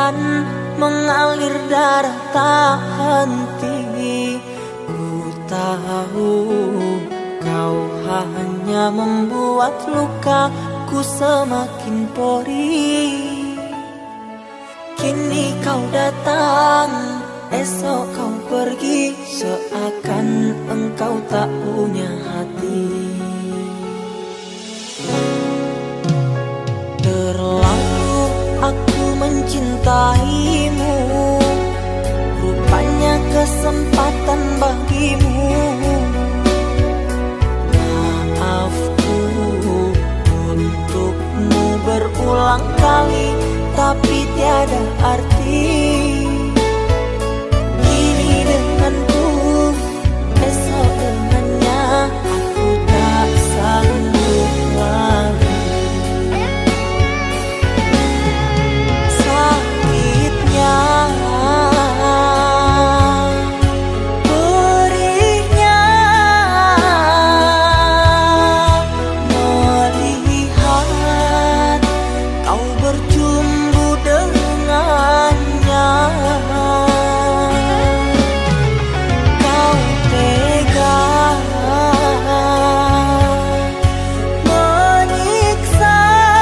akan mengalir darah tak henti. Ku tahu kau hanya membuat lukaku semakin perih. Kini kau datang, esok kau pergi, seakan engkau tak punya hati. Terlalu aku mencintaimu, rupanya kesempatan bagimu. Maafku untukmu berulang kali, tapi tiada arti. Kini denganku, esok dengannya, aku tak sanggup lagi. Sakitnya, perihnya, melihat kau bercumbu dengannya. Kau tega menyiksa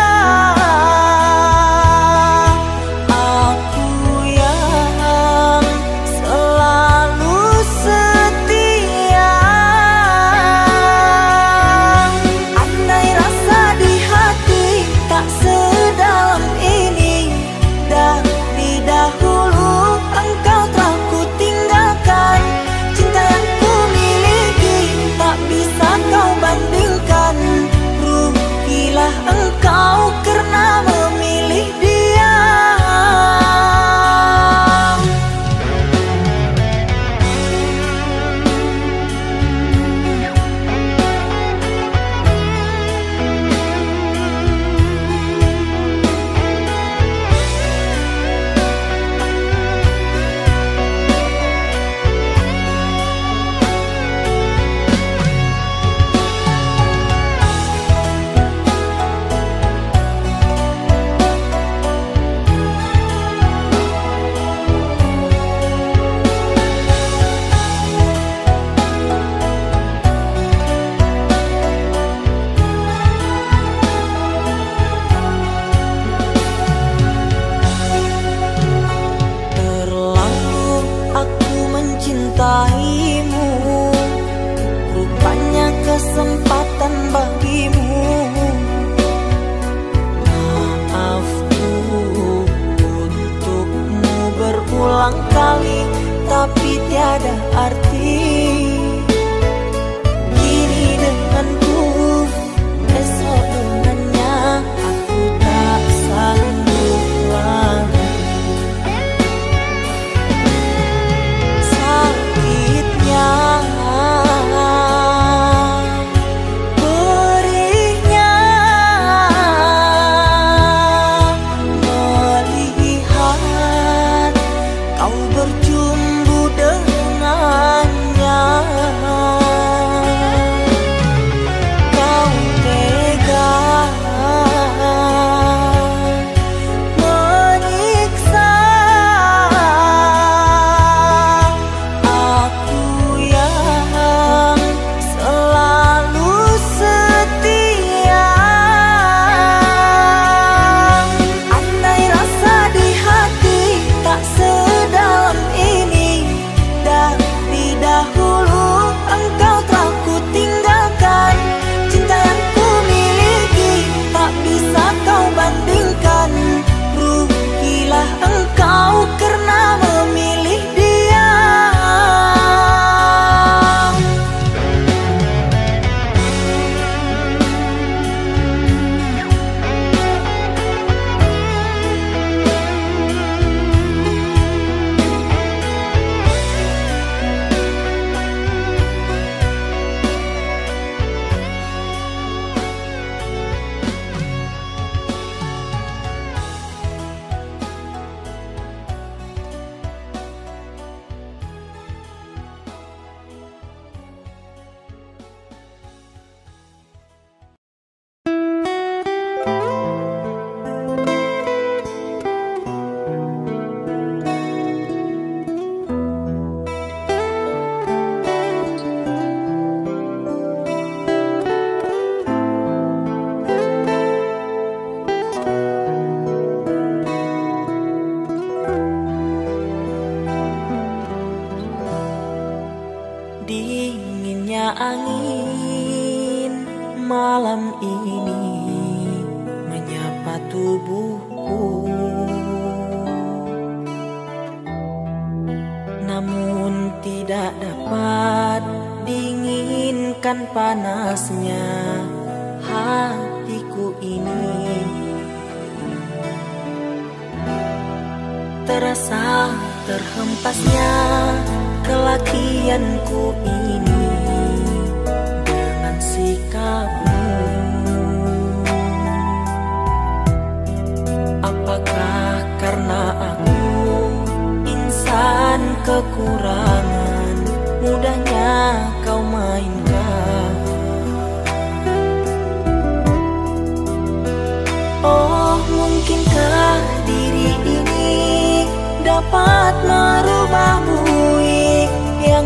aku yang selalu setia. Andai rasa di hati tak sedalam ini, dari dahulu engkau telah ku tinggalkan. Cinta yang ku miliki tak bisa kau bandingkan. Rugilah engkau karena memilih dia. Terlalu aku mencintaimu, rupanya kesempatan bagimu. Maafku untukmu berulang kali, tapi tiada arti. Kini denganku, esok dengannya, aku tak sanggup lagi. Sakitnya, perihnya, melihat kau bercumbu dengan angin malam ini menyapa tubuhku, namun tidak dapat dinginkan panasnya hatiku ini. Terasa terhempasnya kelakianku ini dengan sikapmu. Apakah karena aku insan kekurangan, mudahnya kau mainkan? Oh, mungkinkah diri ini dapat merubah buih yang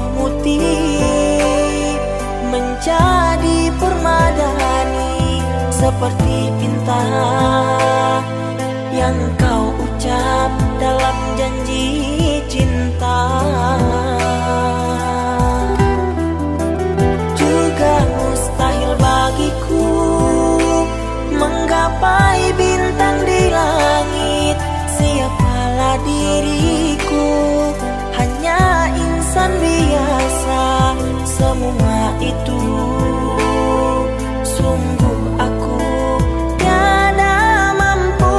memutih menjadi permadani, seperti pinta yang kau ucap dalam janji cinta. Juga mustahil bagiku menggapai bintang di langit. Siapalah diriku, hanya insan biasa. Semua itu sungguh aku tiada mampu.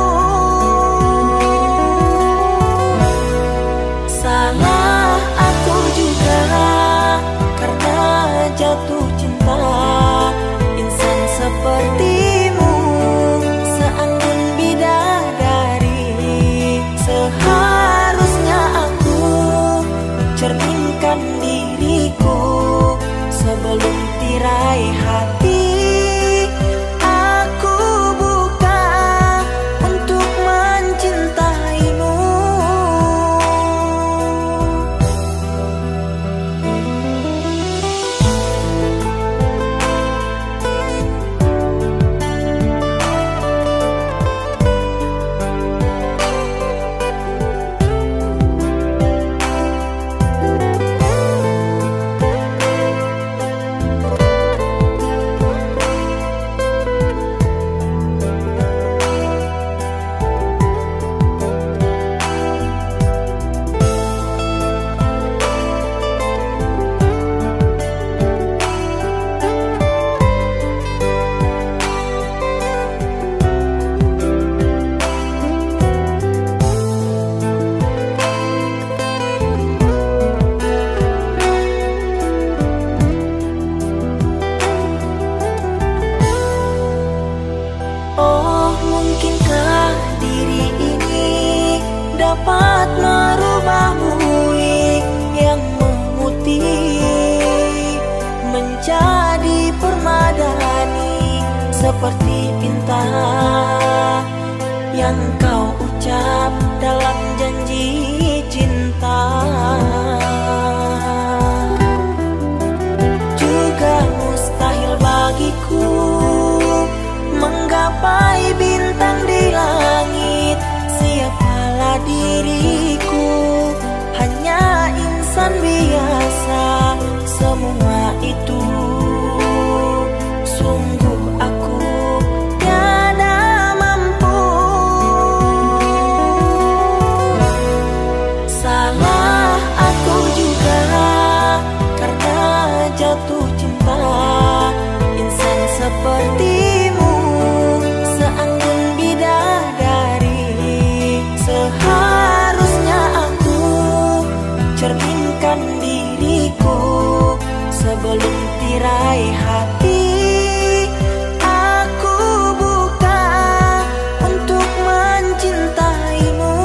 Salah aku juga karena jatuh cinta. Insan sepertimu seanggun bidadari, seharusnya aku cerminkan diriku sebelum tirai hati aku buka untuk mencintaimu. Dapat merubah buih yang memutih menjadi permadani, seperti pinta yang kau ucap dalam janji cinta. Juga mustahil bagiku menggapai bintang di langit. Siapalah diriku, hanya insan biasa. Semua itu sungguh aku tiada mampu. Salah aku juga karena jatuh cinta. Insan sepertimu seanggun bidadari, seharusnya aku cerminkan diriku sebelum tirai hati aku buka untuk mencintaimu.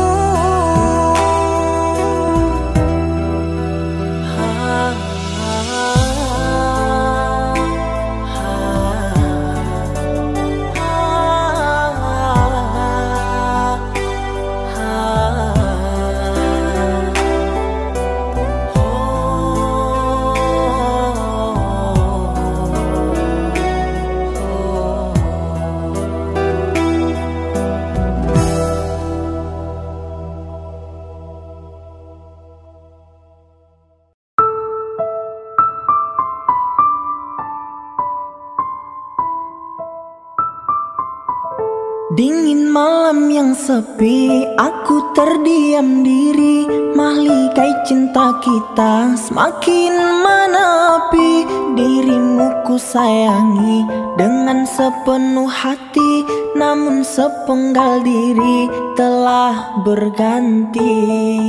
Dingin malam yang sepi, aku terdiam diri. Mahligai cinta kita semakin menepi. Dirimu ku sayangi dengan sepenuh hati, namun sepenggal diri telah berganti.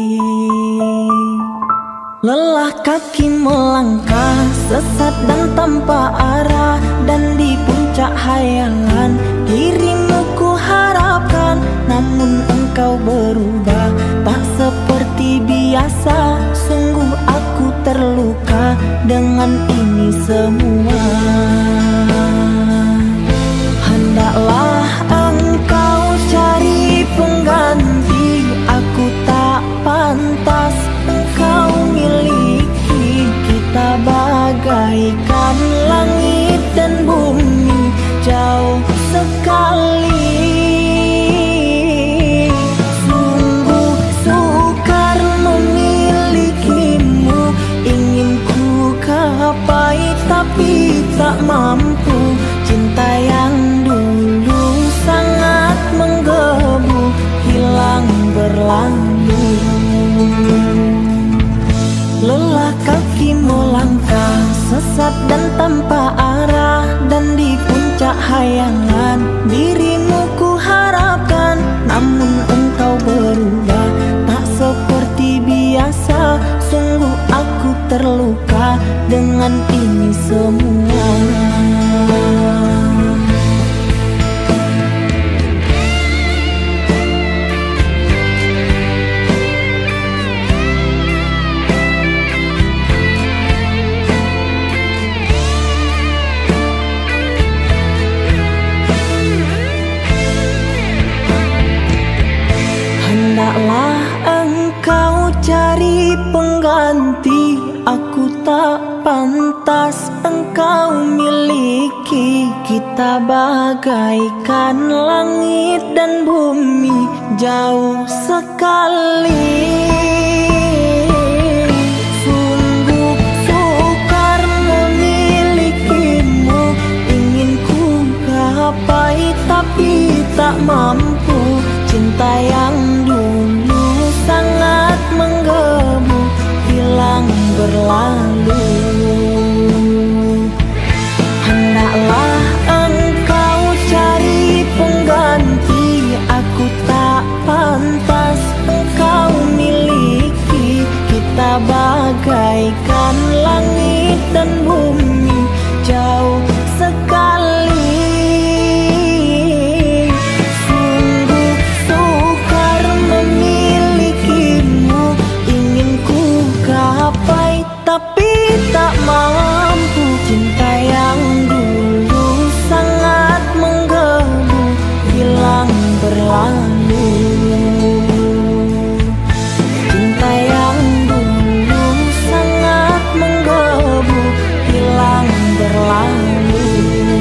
Lelah kaki melangkah sesat dan tanpa arah, dan di puncak hayangan dirimu ku harapkan. Namun engkau berubah tak seperti biasa. Sungguh aku terluka dengan ini semua. Hendaklah engkau cari pengganti, aku tak pantas engkau miliki. Kita bagaikan langit dan bumi, jauh sekali. Sungguh sukar memilikimu, ingin ku gapai tapi tak mampu. Cinta yang dulu sangat menggebu, hilang berlalu. Lelah kaki melangkah sesat dan tanpa arah, dan di puncak hayangan dirimu ku harapkan. Namun engkau berubah tak seperti biasa. Sungguh aku terluka dengan ini semua. Hendaklah engkau cari pengganti, aku tak pantas engkau miliki. Kita bagaikan langit dan bumi, jauh sekali. Sungguh sukar memilikimu, ingin ku gapai tapi tak mampu. Cinta yang dulu sangat menggebu, hilang berlalu. Hendaklah engkau cari pengganti, aku tak pantas engkau miliki. Kita bagaikan langit dan bumi, jauh sekali. Tapi tak mampu. Cinta yang dulu sangat menggebu, hilang berlalu. Cinta yang dulu sangat menggebu, hilang berlalu.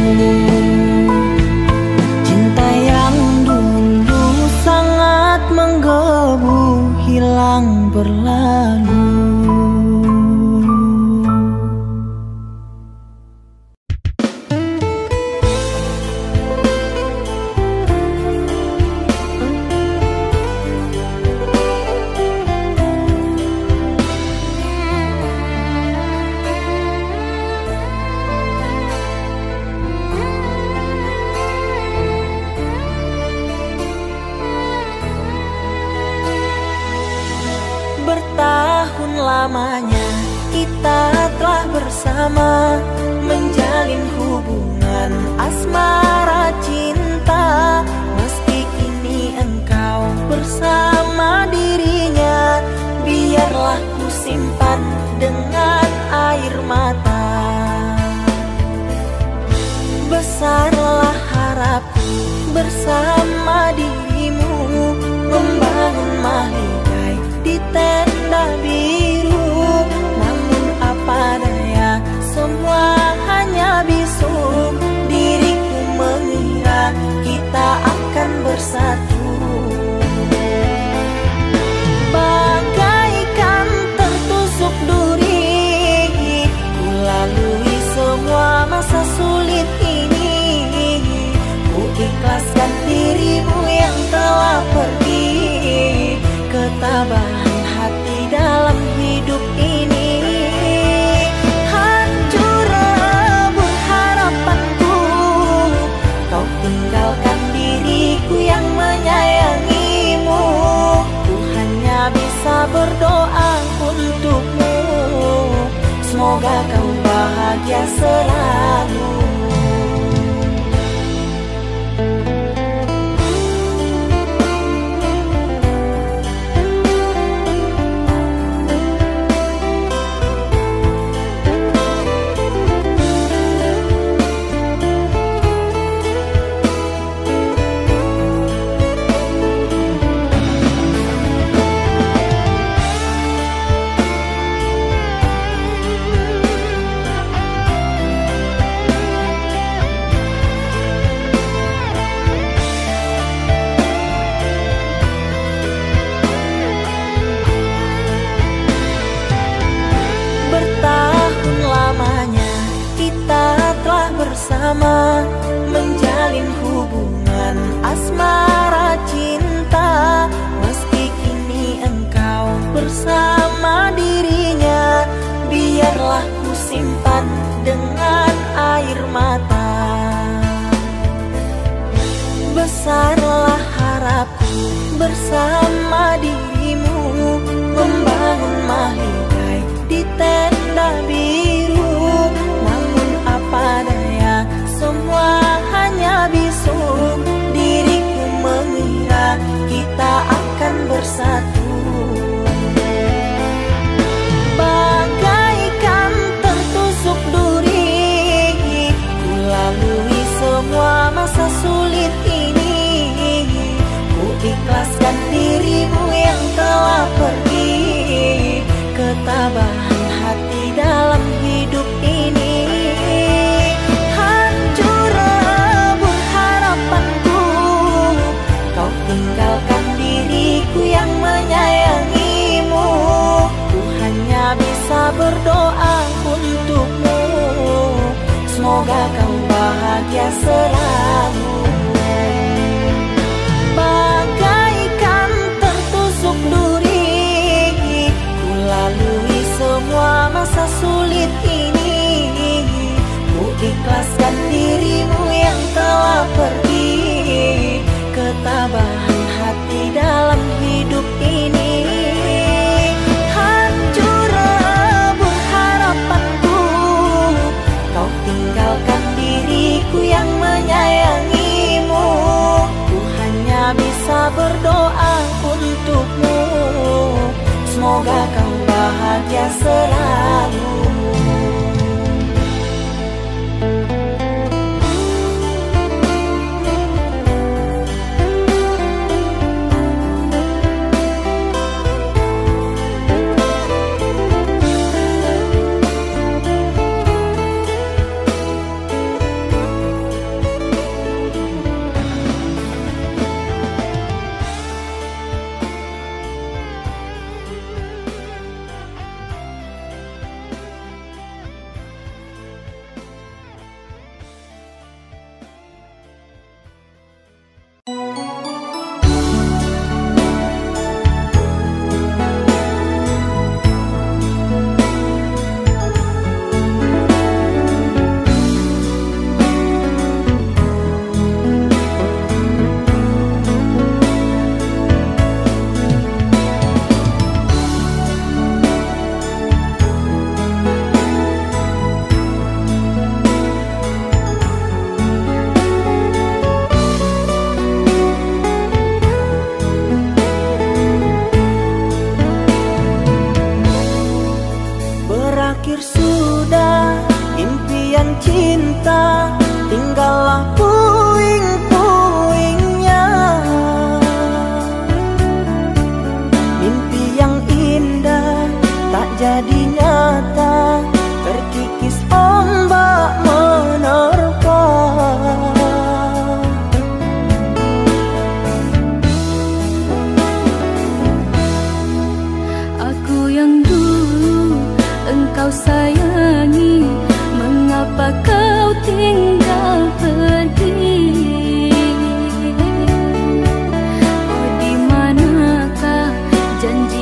Cinta yang dulu sangat menggebu, hilang berlalu. Bertahun lamanya kita telah bersama, menjalin hubungan asmara cinta. Meski kini engkau bersama dirinya, biarlah ku simpan dengan air mata. Besarlah harapku bersama dirimu, membangun mahligai di tenda biru. Namun apa daya, semua hanya bisu. Diriku mengira kita akan bersatu. ketabahan hati dalam hidup ini. Hancur lebur harapanku, kau tinggalkan diriku yang menyayangimu. Ku hanya bisa berdoa untukmu, semoga kau bahagia selalu. Bersama menjalin hubungan asmara cinta, meski kini engkau bersama dirinya, biarlah ku simpan dengan air mata. Besarlah harapku bersama dirimu, membangun mahligai di tenda biru. Namun apa daya, semua hanya bisu. Diriku mengira kita akan bersatu, bagaikan tertusuk duri. Ku lalui semua masa sulit ini, ku ikhlaskan dirimu yang telah pergi. Ketabahan hati dalam hidup ini. Hancur lebur harapanku, kau tinggalkan diriku yang menyayangimu. Ku hanya bisa berdoa untukmu, semoga kau bahagia selalu. Bagaikan tertusuk duri, ku lalui semua masa sulit ini. Ku ikhlaskan dirimu yang telah pergi. Ketabahan hati dalam hidup ini. Hancur lebur harapanku, kau tinggalkan diriku yang menyayangimu. Ku hanya bisa berdoa untukmu, semoga kau bahagia selalu. Berakhir sudah impian cinta, tinggallah puing-puingnya. Mimpi yang indah tak jadi nyata, terkikis ombak menerpa. Aku yang dulu engkau sayangi, mengapa kau tinggal pergi? Oh, di manakah janji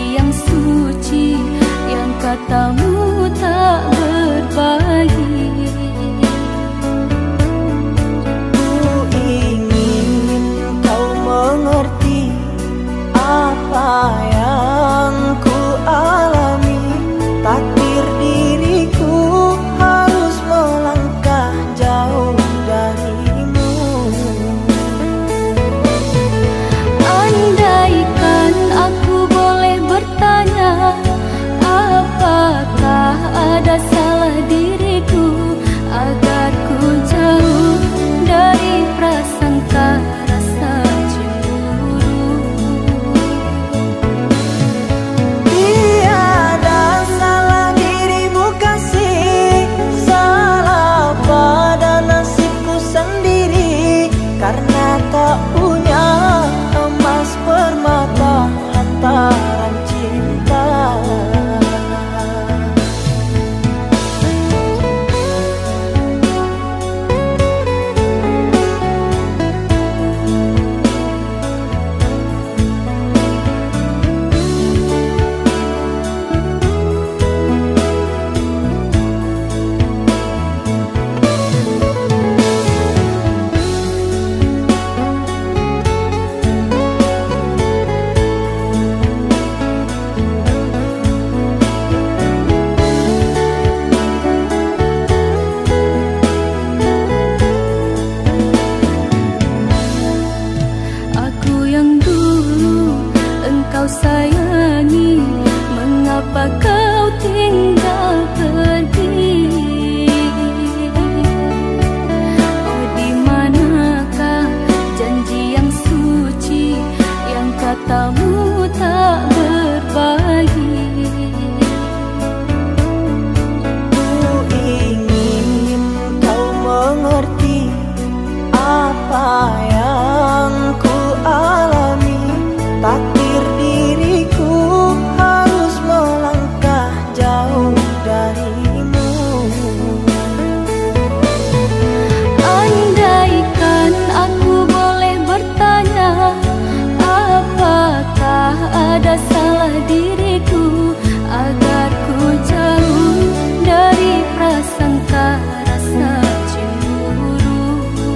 Tolonglah diriku agar ku jauh dari prasangka rasa cemburu.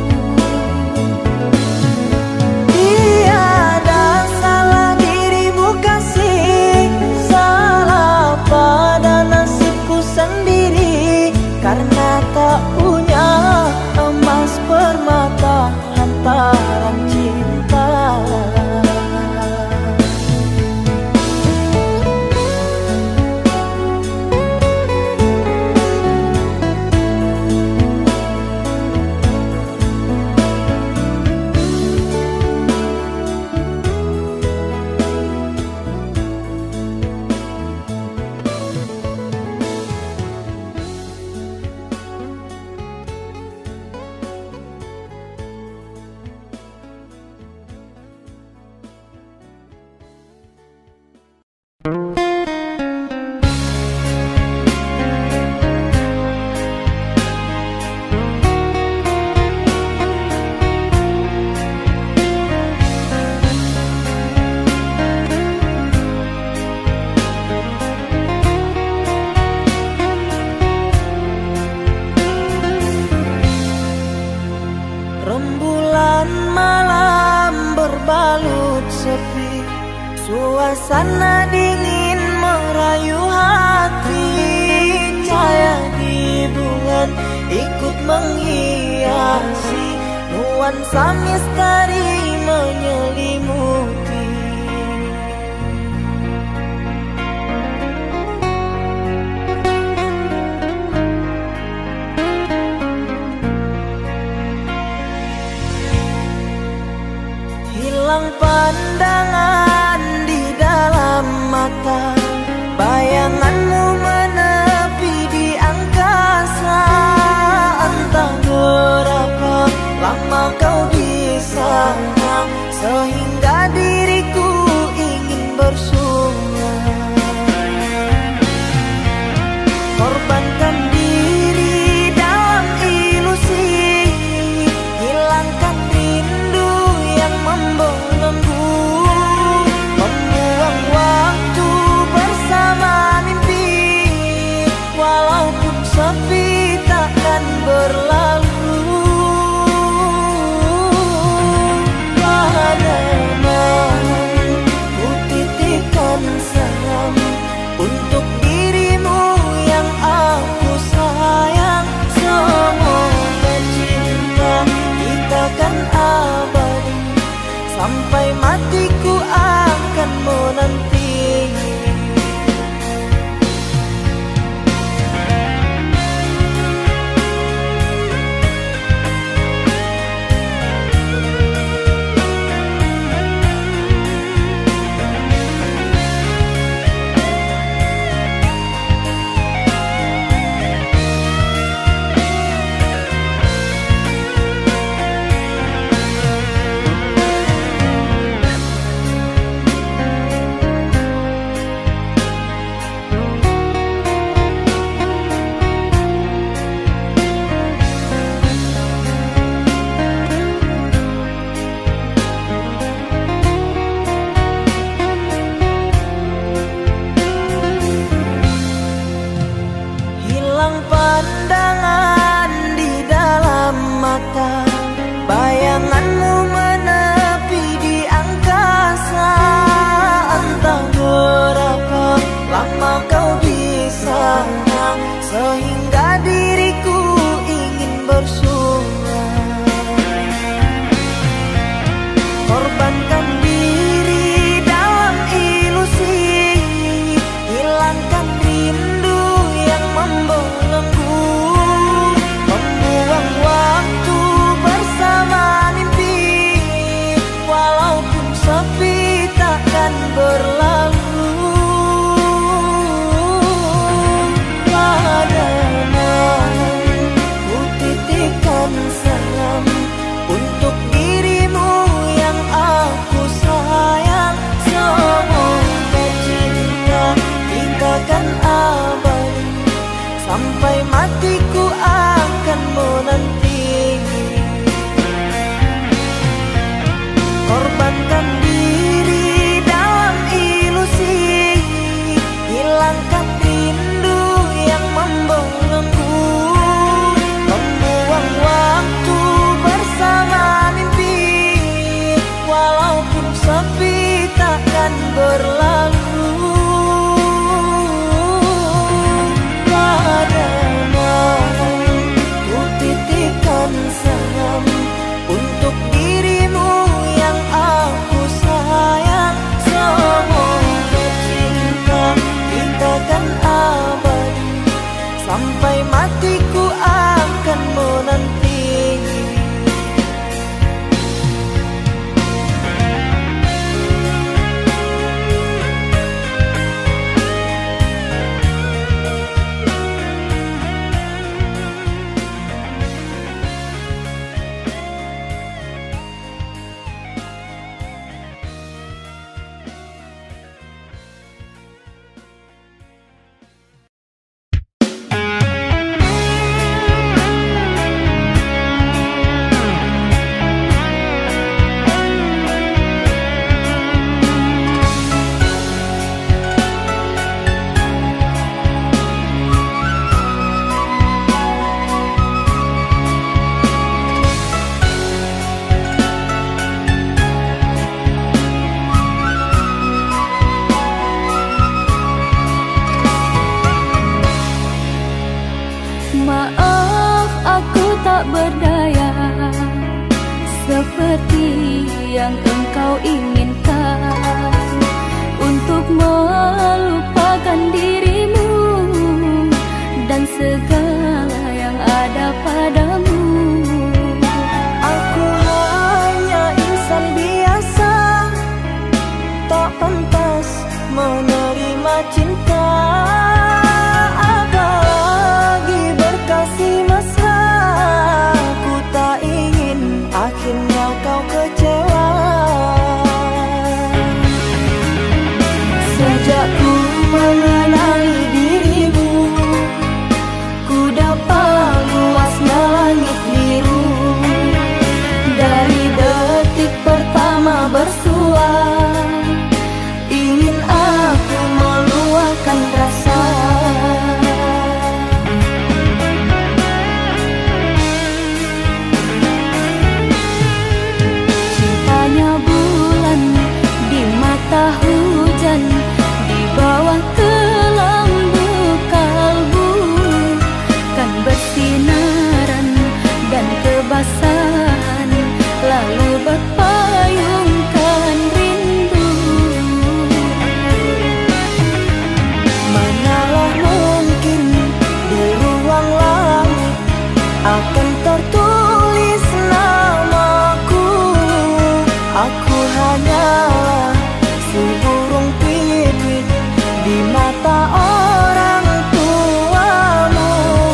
Tiada salah dirimu kasih, salah pada nasibku sendiri, karena tak punya emas permata hantaran cinta. Rembulan malam berbalut sepi, suasana dingin merayu hati. Cahaya di bulan ikut menghiasi, nuansa misteri menyelimuti. Hilang pandangan di dalam mata, bayanganmu menepi di angkasa. Entah berapa lama kau di sana, sehingga diri menerima cinta, apalagi berkasih mesra. Ku tak ingin akhirnya kau kecewa. Sejak ku mengenali dirimu, ku dapat luasnya langit biru. Dari detik pertama bersua, ingin aku meluahkan rasa. Cintanya bulan di mata hujan, di bawah kelambu kalbu, kan bersinaran dan kebasahan, lalu berpayungkan rindu. Manalah mungkin di ruang langit akan tertulis namaku. Aku hanyalah si burung pipit di mata orang tuamu.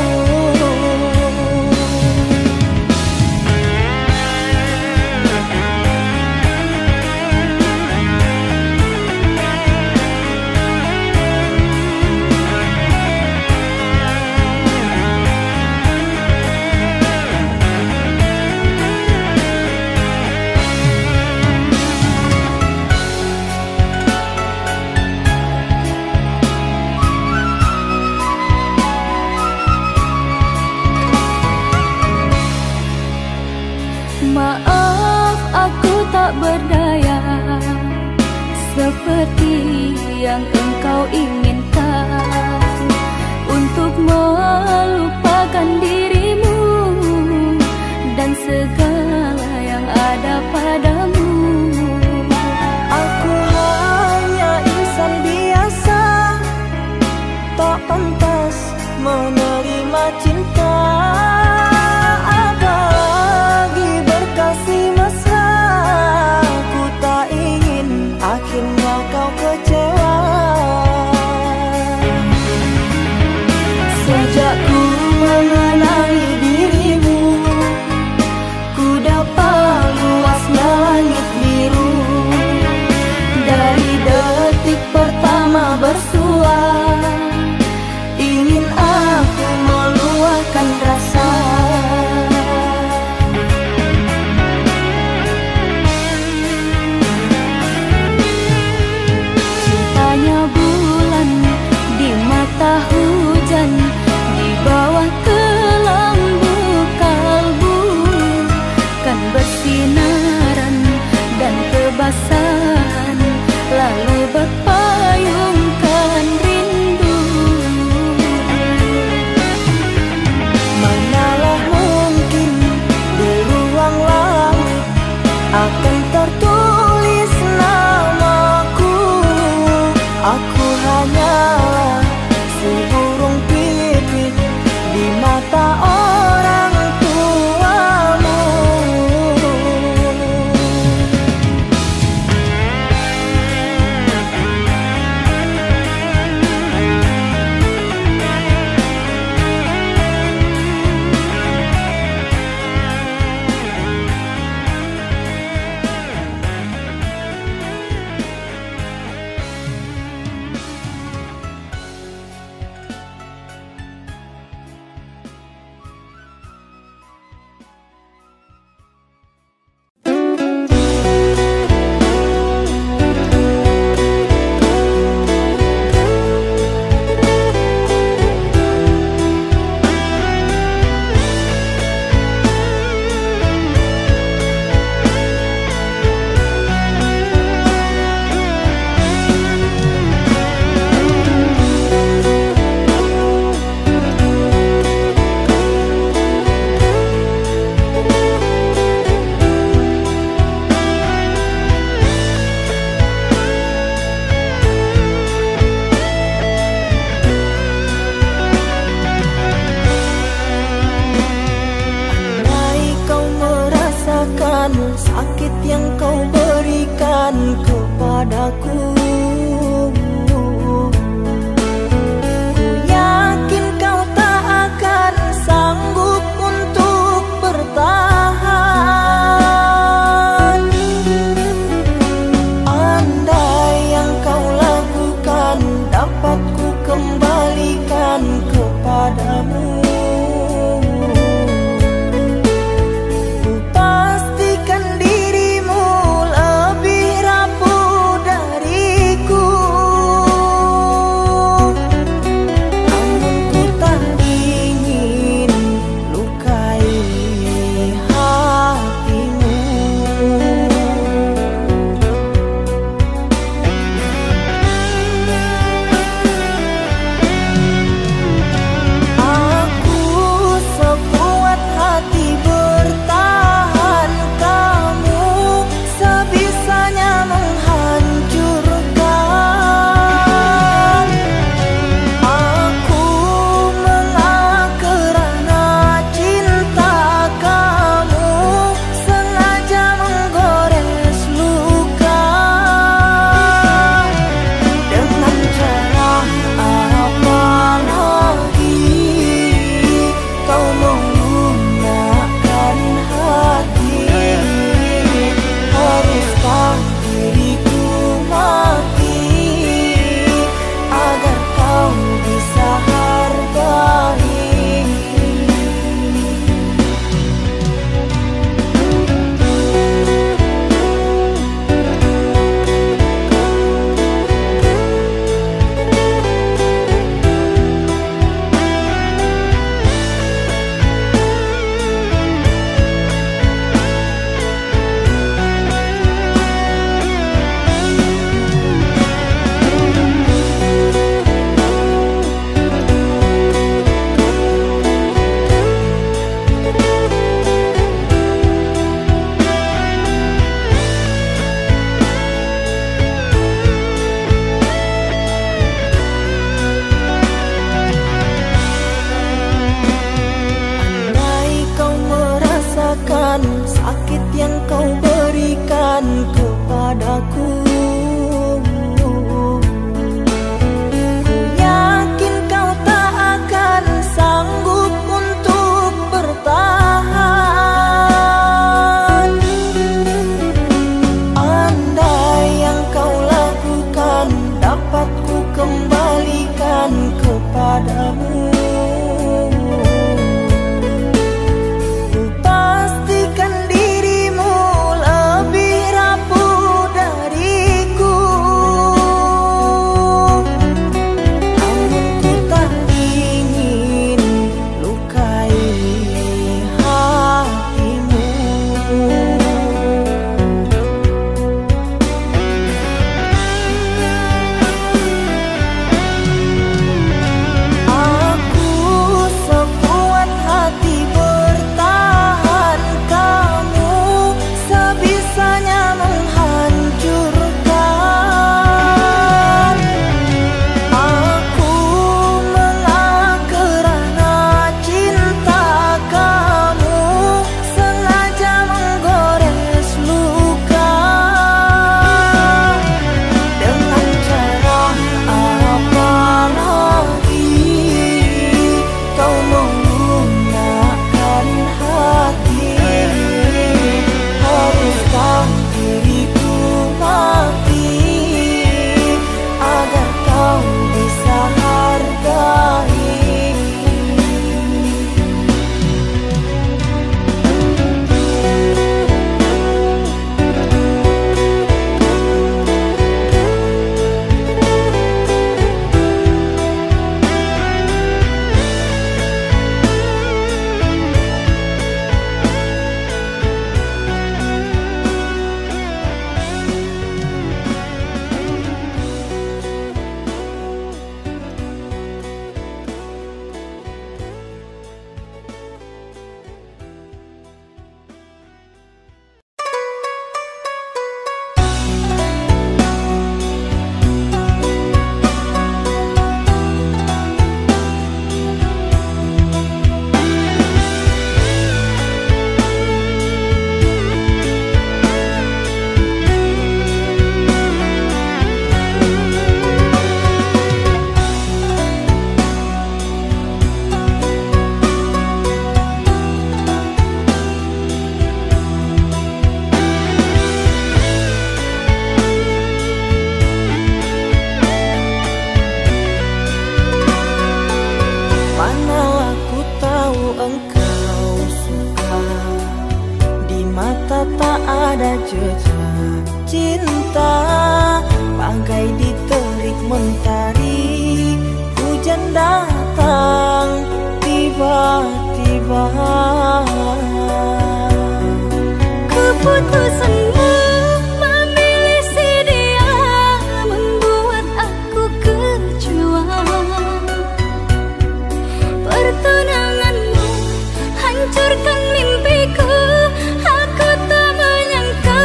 Maaf, aku tak berdaya seperti yang engkau inginkan, untuk melupakan dirimu dan segala yang ada padamu. Aku hanya insan biasa, tak pantas menerima cinta, apalagi berkasih mesra. Ku tak ingin akhirnya kau kecewa. Sejak ku mengenali dirimu, ku dapat luasnya langit biru. Dari detik pertama bersua, ingin aku meluahkan rasa. Cintanya bulan di mata hujan, di bawah kelambu kalbu, kan bersinaran dan kebasahan, lalu berpayungkan rindu. Manalah mungkin di ruang langit akan tertulis namaku. Aku hanyalah si burung pipit di mata orang tuamu. dapat ku kembalikan kepadamu. Ku pastikan dirimu lebih rapuh dariku, namun ku tak ingin lukai hatimu. Aku ada jejak cinta, bangkai diterik mentari. Hujan datang tiba-tiba. Keputusanmu memilih si dia membuat aku kecewa. Pertunanganmu hancurkan mimpiku. Aku tak menyangka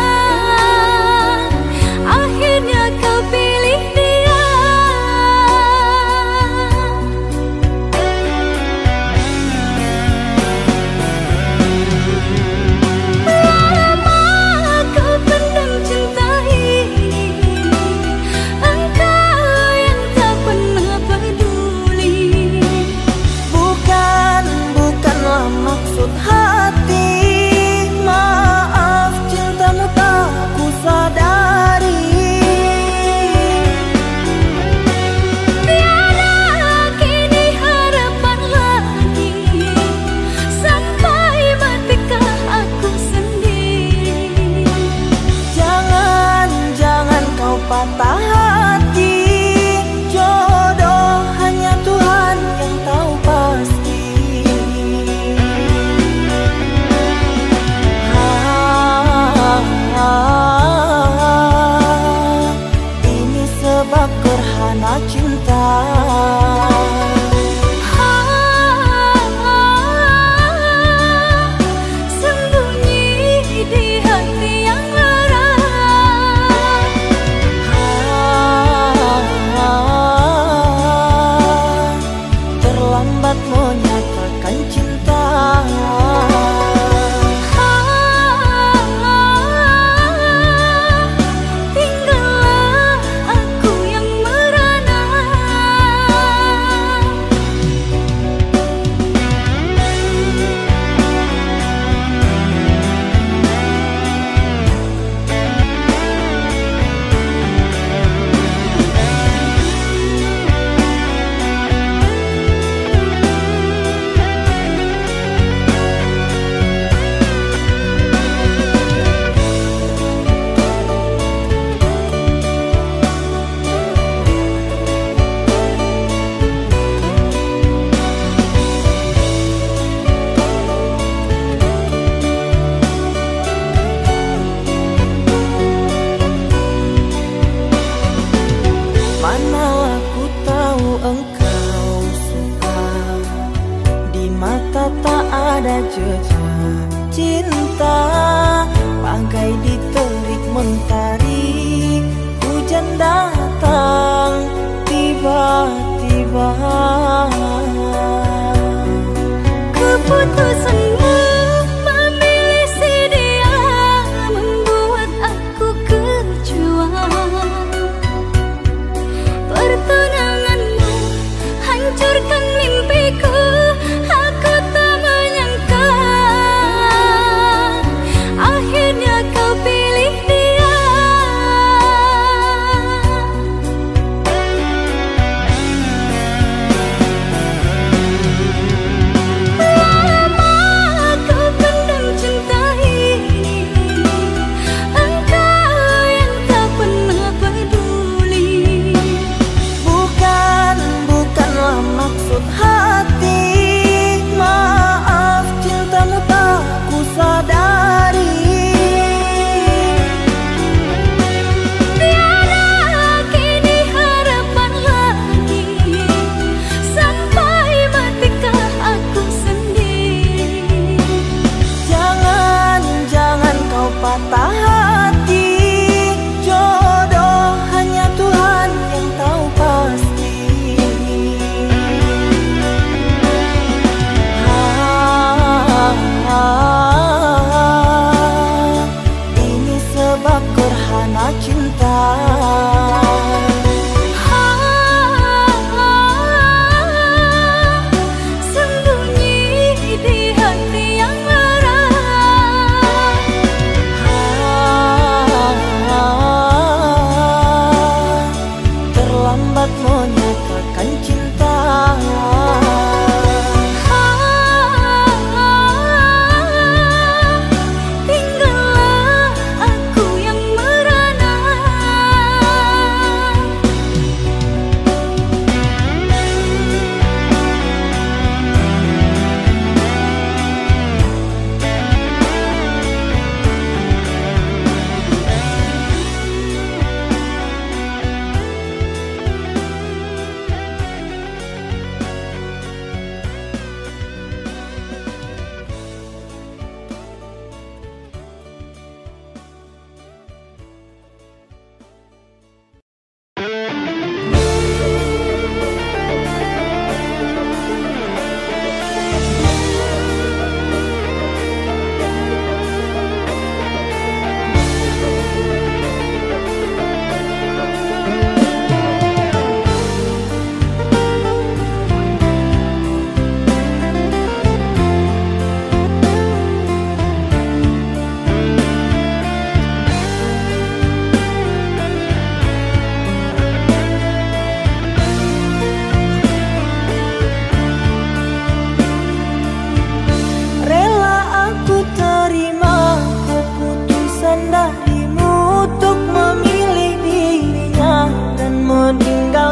akhirnya kau pilih dia. Lama kau pendam cinta ini, engkau yang tak pernah peduli. Bukanlah maksud hati. Maaf, cintamu tak ku sadari. Tiada kini harapan lagi, sampai matikah aku sendiri. Jangan kau patah hati. Jodoh hanya Tuhan yang tahu pasti. Ini sebab gerhana cinta. Sembunyi di hati yang lara. Terlambat menyatakan cinta. Tinggallah aku yang merana. Manalah ku tahu engkau suka, di mata tak ada jejak cinta, bangkai diterik mentari. Hujan datang tiba-tiba. Keputusanmu memilih si dia membuat aku kecewa. Pertunanganmu hancurkan mimpiku. Aku tak menyangka akhirnya kau pilih dia. Lama kau pendam cinta ini, engkau yang tak pernah peduli. Bukanlah maksud hati. Maaf, cintamu tak ku sadari. Tiada kini harapan lagi, sampai matikah aku sendiri. Jangan kau patah hati. Jodoh hanya Tuhan yang tahu pasti. Ini sebab gerhana cinta. Sembunyi di hati yang lara. Terlambat menyatakan cinta. Tinggallah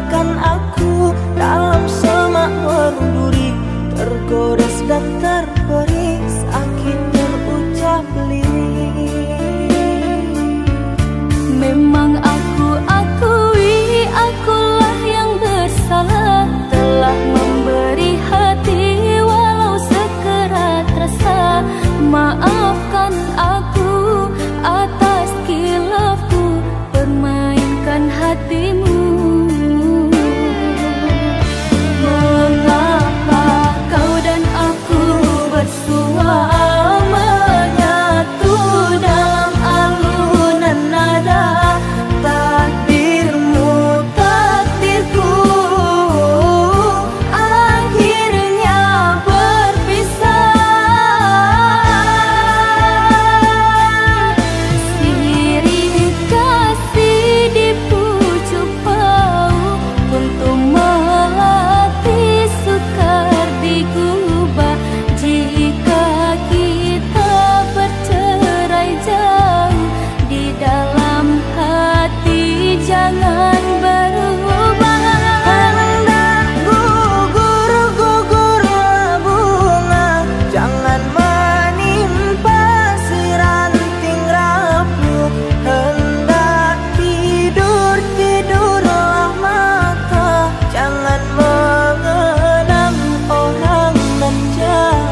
meninggalkan aku dalam semak merunduri, tergores dan terberi sakit terucap lirik. Memang aku akui akulah yang bersalah, telah memberi hati walau sekerat rasa. Maafkan aku atas kilafku permainkan hatimu. Mengapa kau dan aku bersua menyatu dalam alunan nada? Takdirmu takdirku akhirnya berpisah. Sirih kasih di pucuk bau untuk melatih sukar digubah. Jika kita bercerai jauh, di dalam hati jangan berubah. Hendak gugur-gugurlah bunga, jangan menimpa si ranting rapuh. Hendak tidur-tidurlah mata, jangan mengenang orang nan jauh.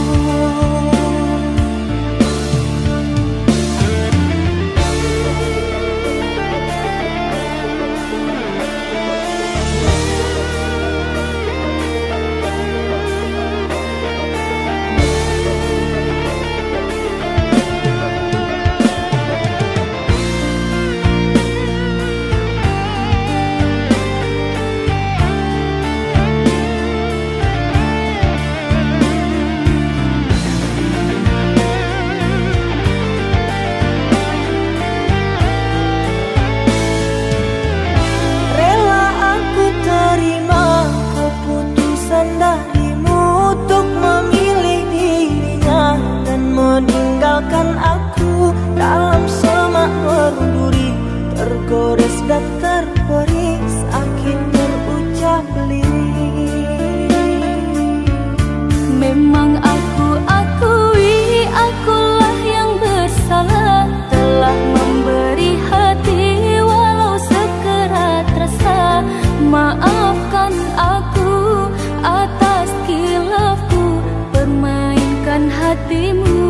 Rela aku terima keputusan darimu untuk memilih dirinya dan meninggalkan aku dalam semak merunduri, tergores dan terberi sakit terucap lirik. Memang aku akui akulah yang bersalah, telah memberi hati walau sekerat rasa. Maafkan aku atas kilafku permainkan hatimu.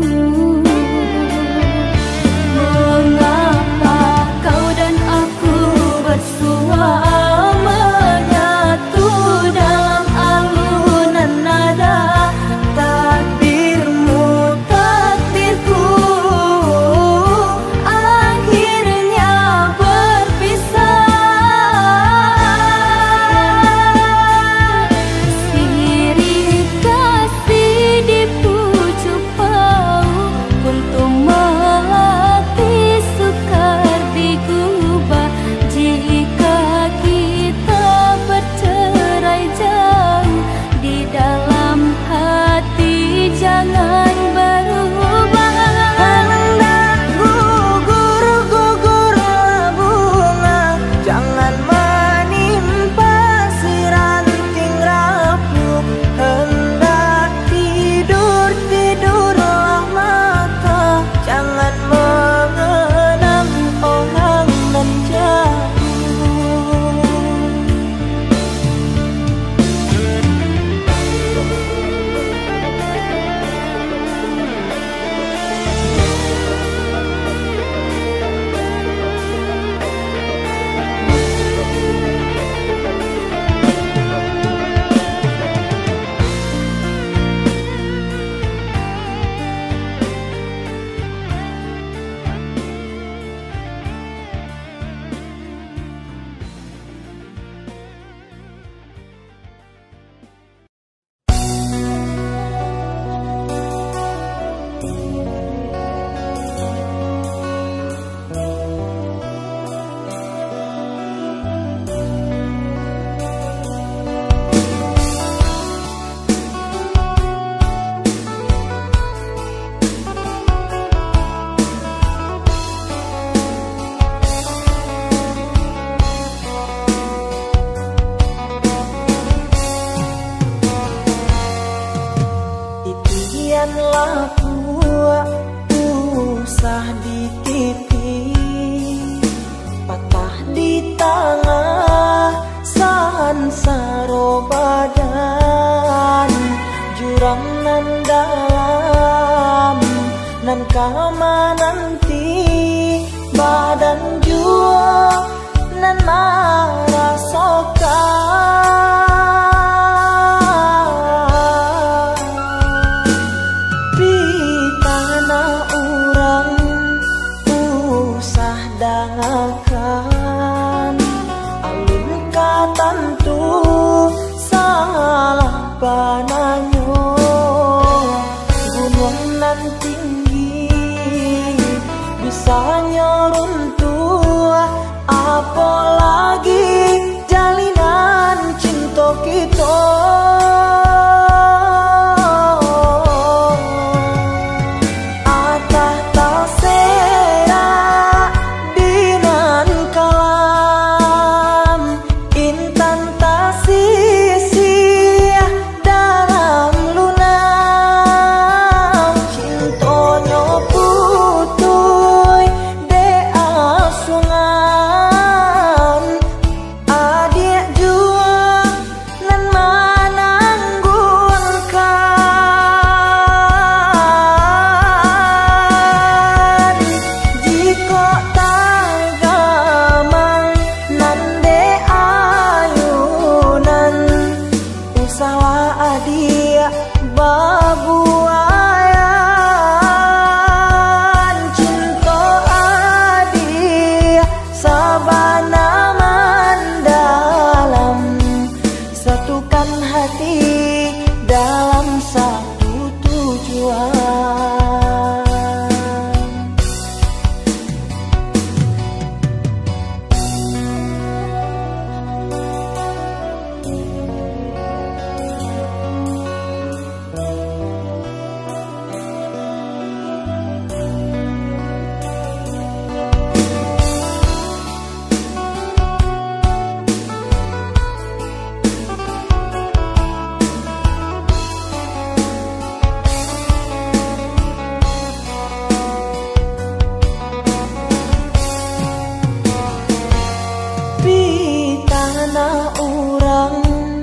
Mengapa kau dan aku bersua menyatu dalam alunan nada? Takdirmu takdirku akhirnya berpisah. Sirih kasih di pucuk kama nanti badan jua nan marasokan pitana urang usah dangakan alun katantu salah pananyo gunung nan tinggi bisa nyoruntuh apalagi jalinan cinta kita atah tasera dinan kalam intan tasisi dalam lunang cintonyo putuy de asungan adik jua nan mananggunkan jika tagamang nan de ayunan usawa adik babuayan cinta adik sabana mandalam satukan hati dalam satu tujuan. Pitana urang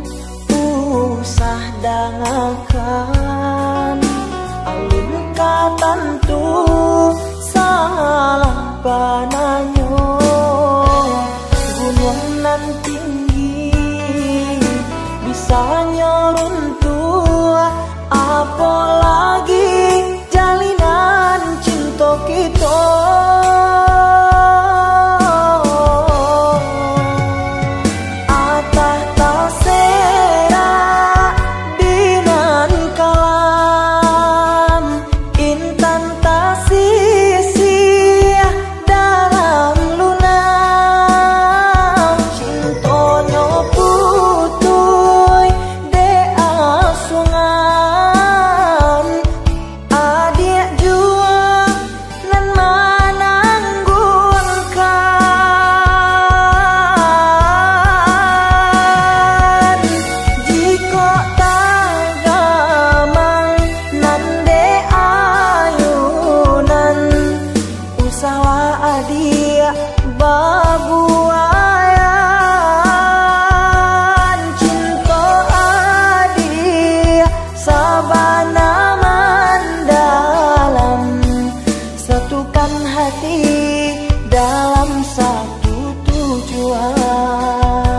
usah dangakan alun katantu salah pananyo gunung nan tinggi bisa nyoruntuh apalagi jalinan cinta kita atah tasera dinan kalam intan tasisi dalam lunang cintonyo putuy de asungan adik jua nan mananggunkan jika tagamang nan de ayunan usawa adik babuayan cinta adik sabana mandalam satukan hati dalam satu tujuan.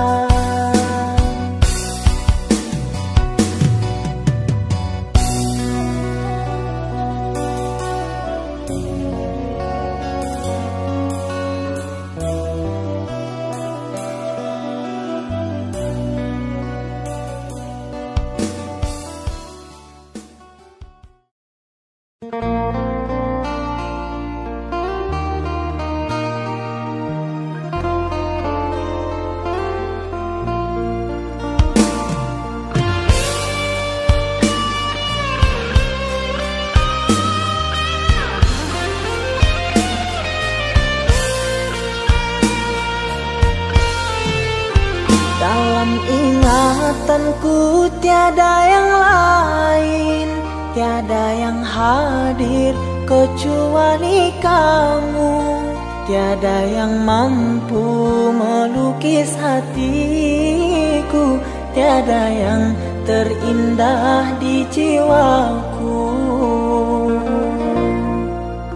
Dalam ingatanku tiada yang lain, tiada yang hadir kecuali kamu, tiada yang mampu melukis hatiku, tiada yang terindah di jiwaku.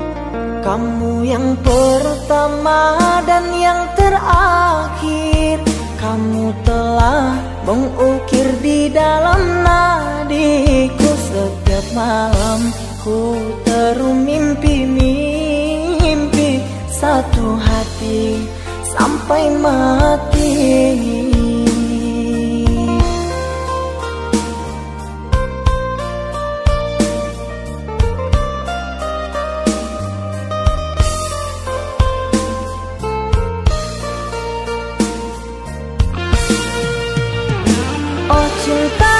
Kamu yang pertama dan yang terakhir, kamu telah mengukir di dalam nadiku. Setiap malam ku terum mimpi-mimpi satu hati sampai mati. Oh cinta,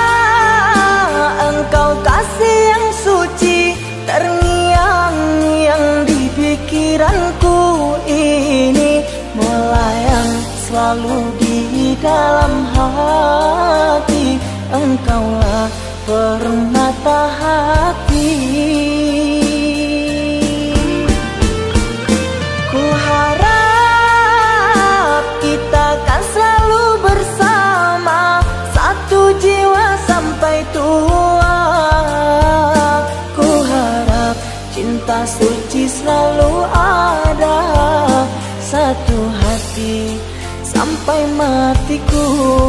engkau kasih yang suci, terngiang-ngiang di pikiranku ini, melayang selalu di dalam hati. Engkaulah permata hati. Ku harap kita kan selalu bersama, satu jiwa sampai tua. Ku harap cinta suci selalu ada, satu hati sampai matiku.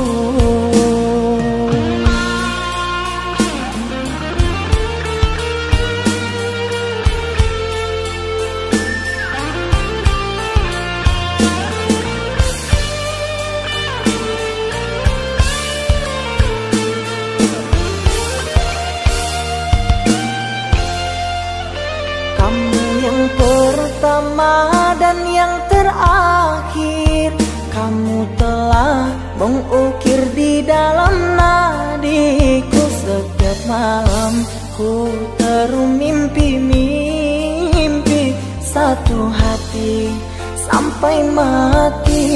Pertama dan yang terakhir, kamu telah mengukir di dalam nadiku. Setiap malam ku terum mimpi-mimpi satu hati sampai mati.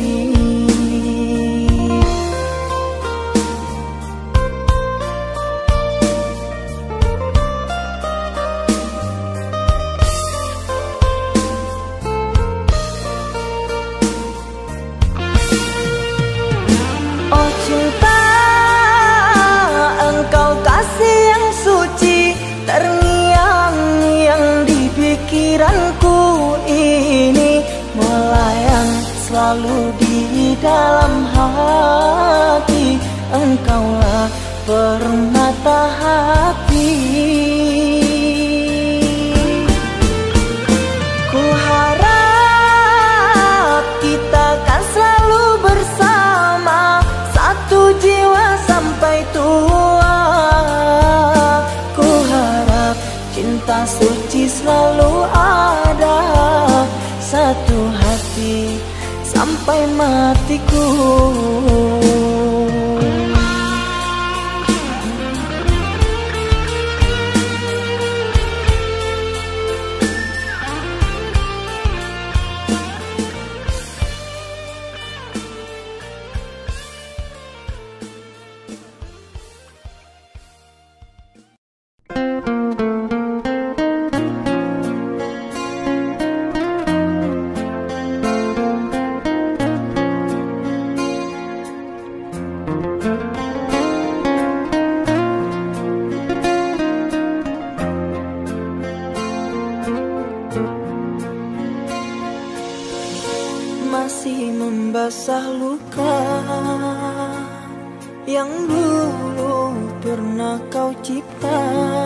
Oh cinta, engkau kasih yang suci, terngiang-ngiang di pikiranku ini, melayang selalu di dalam hati. Engkaulah permata hati. Ku harap kita kan selalu bersama, satu jiwa sampai tua. Ku harap cinta suci selalu ada, satu hati sampai matiku. Masih membasah luka yang dulu pernah kau cipta.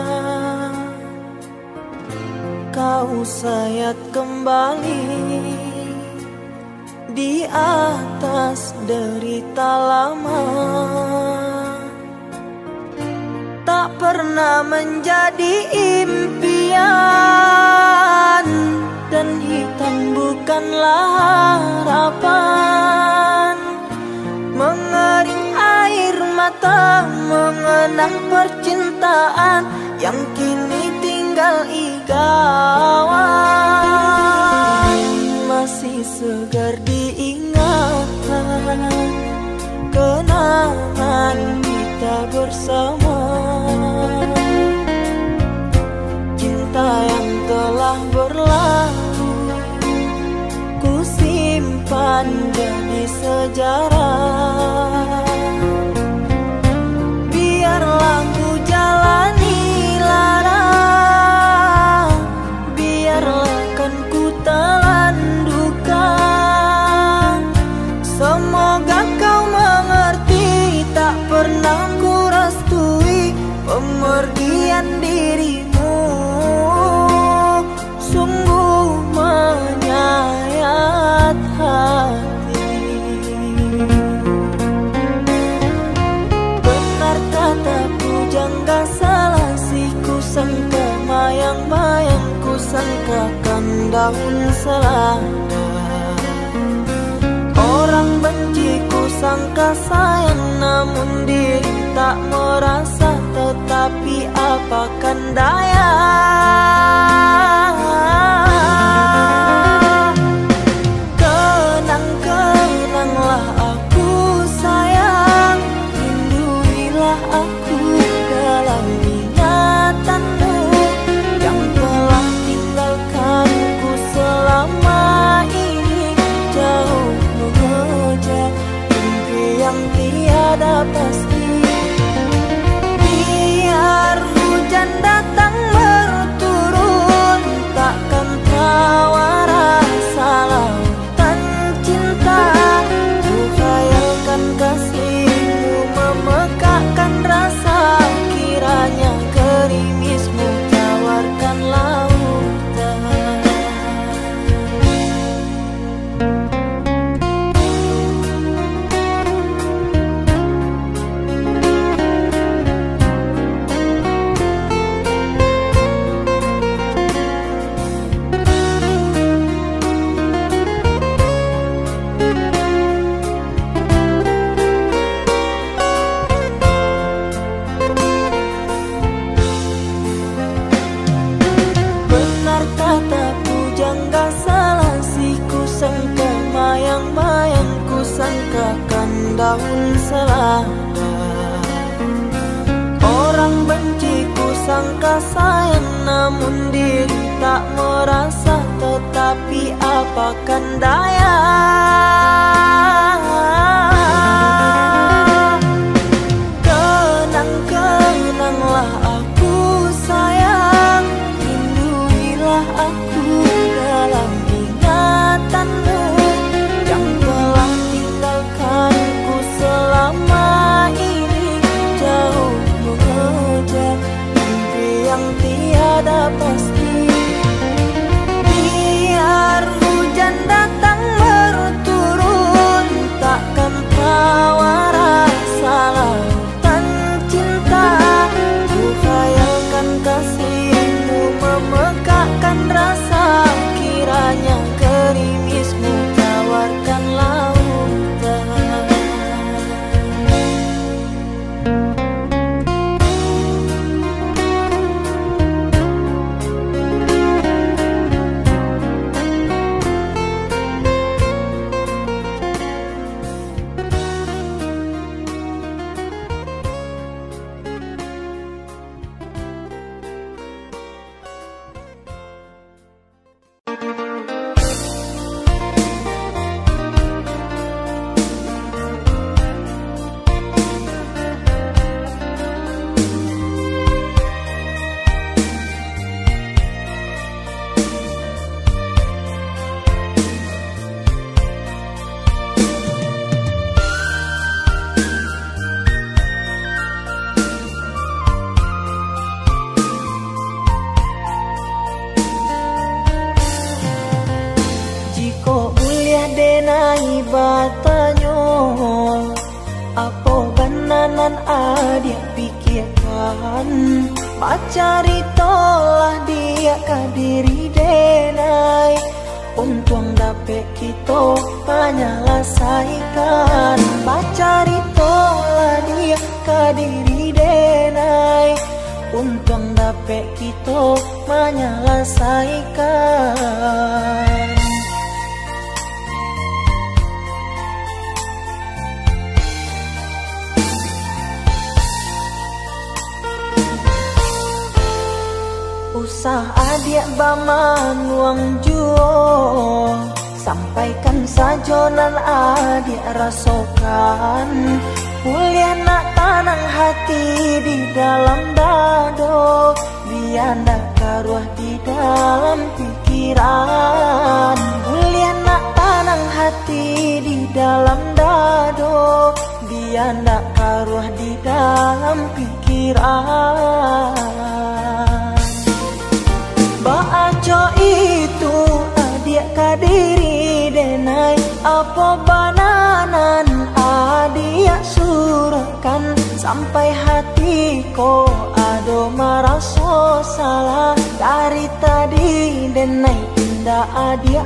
Kau sayat kembali di atas derita lama. Tak pernah menjadi impian, dan hitam bukanlah harapan. Mengering air mata mengenang percintaan yang kini tinggal igauan. Masih segar diingatan kenangan kita bersama. Cinta yang telah berlalu ku simpan jadi sejarah. Biarlah ku jalani lara, biarlah daun selada. Orang benciku sangka sayang, namun diri tak merasa. Tetapi apakan daya, kenang-kenanglah aku sayang, rinduilah aku dalam ingatanmu yang telah tinggalkanku selama ini, jauh mengejar mimpi yang tiada pasti. Biar hujan datang berturun, takkan tawa rasa lautan cinta. Ku khayalkan kasihmu memekakkan rasa, kiranya gerimismu tawarkan lautan. Benar kata pujangga selasiku sangka mayang-mayang, ku sangkakan daun selada. Orang benciku sangka sayang, namun diri tak merasa. Tetapi apakan daya, kenang-kenanglah aku sayang, rinduilah aku dalam ingatanmu yang telah tinggalkanku selama ini, jauh mengejar mimpi yang tiada pasti. Biar hujan datang berturun, takkan tawa rasa lautan cinta. Ku khayalkan kasihmu memekakkan rasa, kiranya gerimismu tawarkan lautan. Denai batanyo, apa bananan adik pikirkan, pacari tolah dia kadiri denai, untung dapet kita menyelesaikan. Pacari tolah dia kadiri denai, untung dapet kita menyelesaikan. Usah adik baman uang juo, sampaikan saja nan adik rasakan. Mulia nak tanang hati di dalam dado, biar nak karuah di dalam pikiran. Mulia nak tanang hati di dalam dado, biar nak karuah di dalam pikiran. Baaco itu adik kadiri denai, apa bananan adik surahkan, sampai hatiku ado merasa salah dari tadi denai indah dia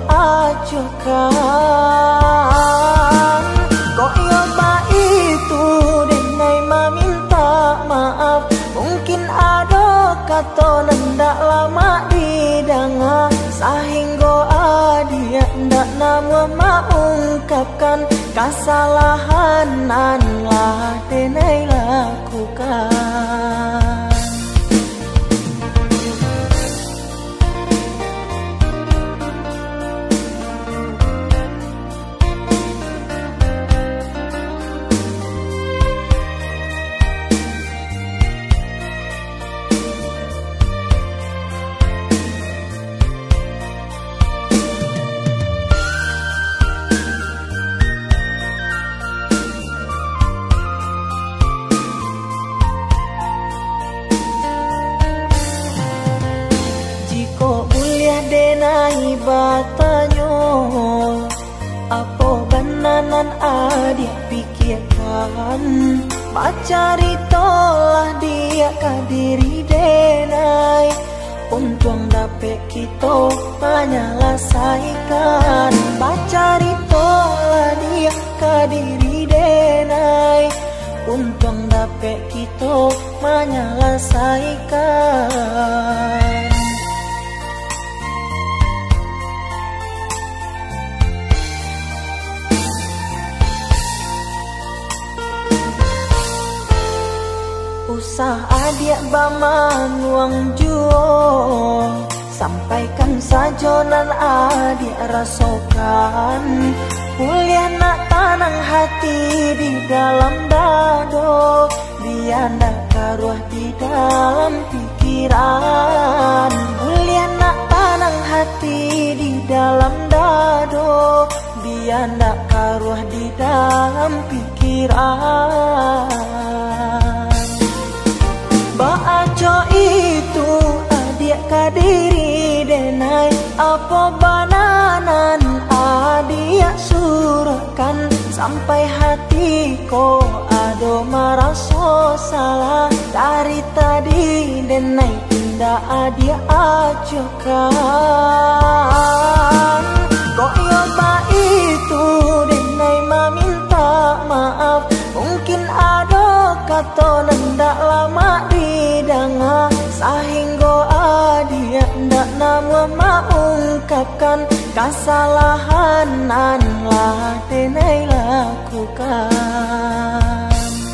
acuhkan. Kok yoba itu denai meminta maaf. Mungkin ada kata nendak lama didengar, sehingga dia ndak nama mengungkapkan kesalahan nan lah denai lakukan. Denai batanyo, apa bananan adik pikirkan. Bacari tolah dia kadiri denai, untung dapet kita menyelesaikan. Bacari tolah dia kadiri denai, untung dapet kita menyelesaikan. Usah adik bamanuang juo, sampaikan saja nan adik rasakan. Kuliah nak tanang hati di dalam dado, biar nak karuah di dalam pikiran. Kuliah nak tanang hati di dalam dado, biar nak karuah di dalam pikiran. Baaco itu adik kadiri denai, apa bananan adik surahkan. Sampai hati ko ado merasa salah, dari tadi denai indah adik acuhkan. Kok yoba itu denai meminta maaf. Mungkin ada kata nendak lama didengar, sehingga dia ndak nama mengungkapkan kesalahan nan lah denai lakukan.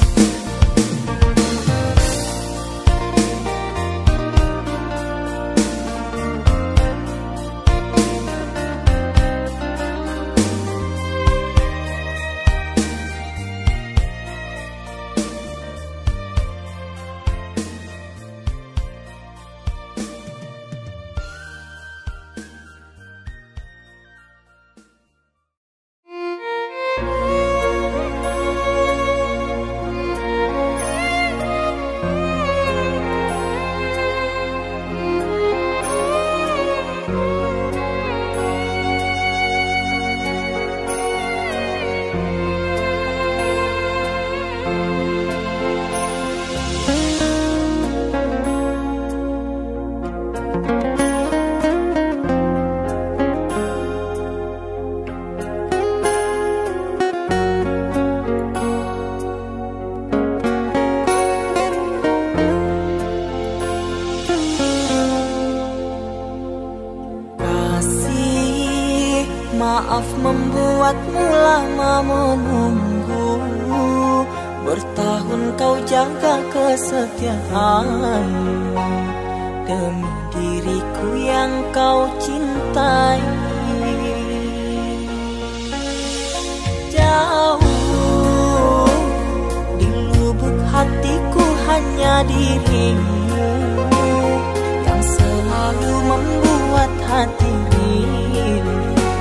Maaf membuatmu lama menunggu, bertahun kau jaga kesetiaan demi diriku yang kau cintai. Jauh di lubuk hatiku hanya dirimu yang selalu membuat hati rindu.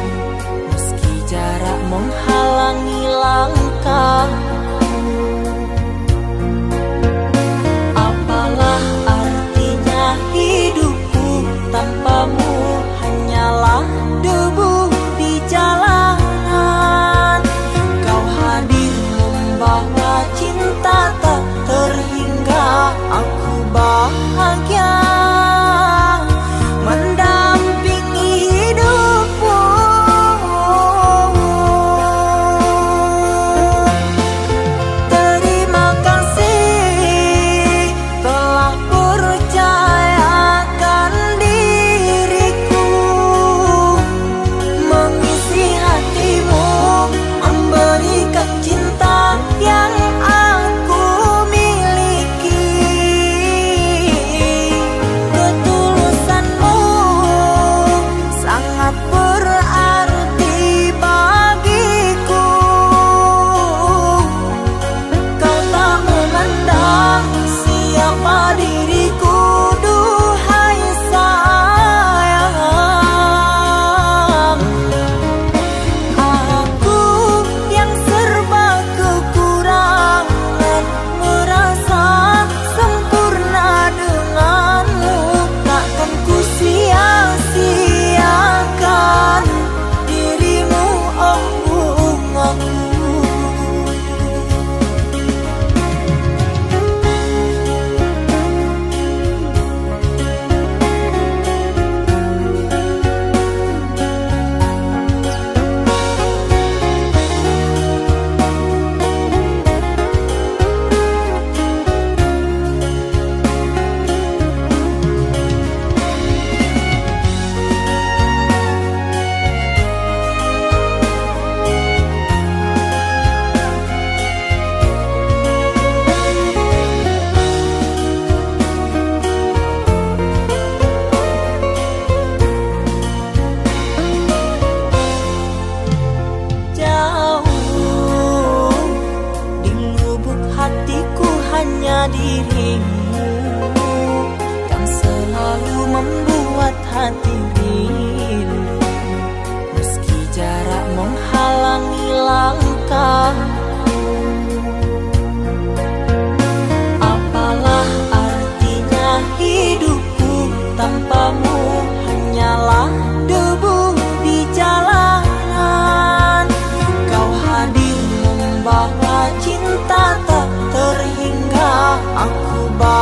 Jarak menghalangi langkahku, apalah artinya hidupku tanpamu, hanyalah debu di jalanan. Kau hadir membawa cinta tak terhingga, aku bahagia mendampingi dirimu yang selalu membuat hati rindu, meski jarak menghalangi langkahku. Apalah artinya hidupku tanpamu, hanyalah debu di jalanan. Kau hadir membawa cinta tak terhingga, aku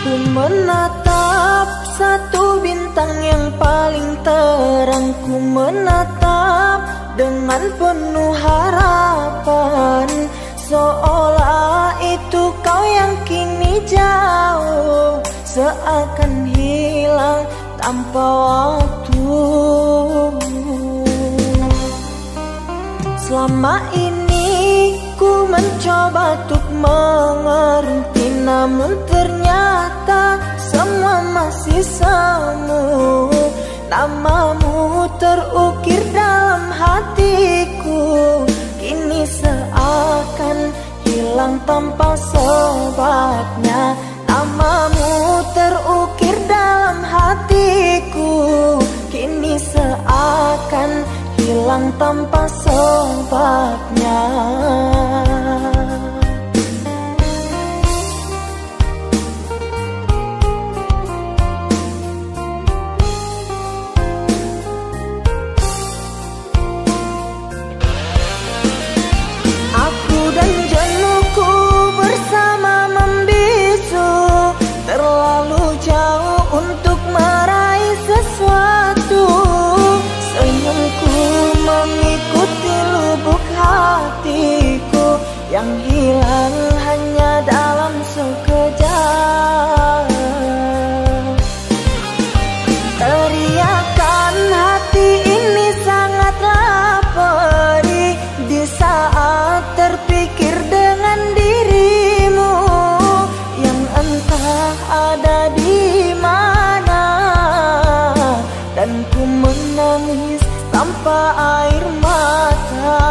Ku menatap satu bintang yang paling terang. Ku menatap dengan penuh harapan, seolah itu kau yang kini jauh, seakan hilang tanpa waktu. Selama ini ku mencoba untuk mengerti, namun ternyata semua masih semu. Namamu terukir dalam hatiku, kini seakan hilang tanpa sebabnya. Namamu terukir dalam hatiku, kini seakan hilang tanpa sebabnya. Aku dan jenuhku bersama membisu, terlalu jauh untuk meraih sesuatu. Senyumku mengikuti lubuk hatiku, yang hilang hanya dalam sekejap. Teriakan hati ini sangatlah perih di saat terpikir dengan dirimu, yang entah ada di mana. Dan ku menangis tanpa air mata.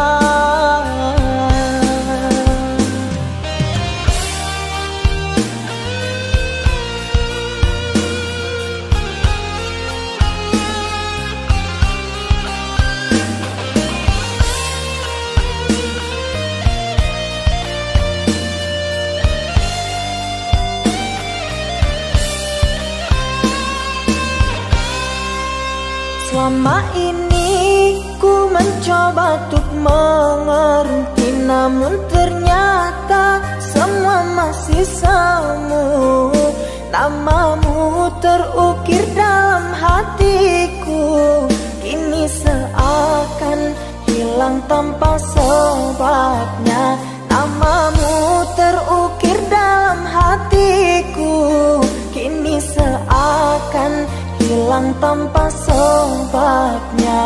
Selama ini ku mencoba untuk mengerti, namun ternyata semua masih semu. Namamu terukir dalam hatiku, kini seakan hilang tanpa sebabnya. Namamu terukir dalam hatiku, kini seakan hilang tanpa sebabnya.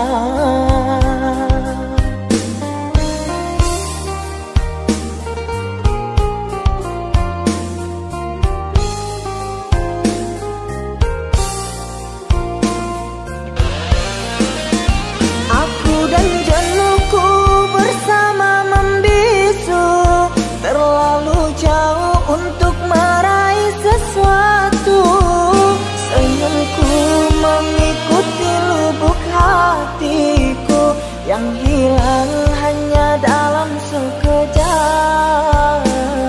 Aku dan jenuhku bersama membisu, terlalu jauh untuk meraih sesuatu. Senyumku mengikuti lubuk hatiku, yang hilang hanya dalam sekejap.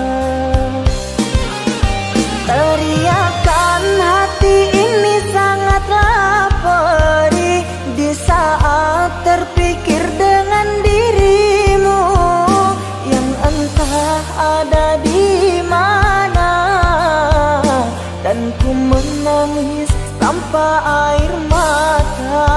Teriakan hati ini sangatlah perih di saat terpikir dengan dirimu, yang entah ada di mana. Dan ku menangis tanpa air mata.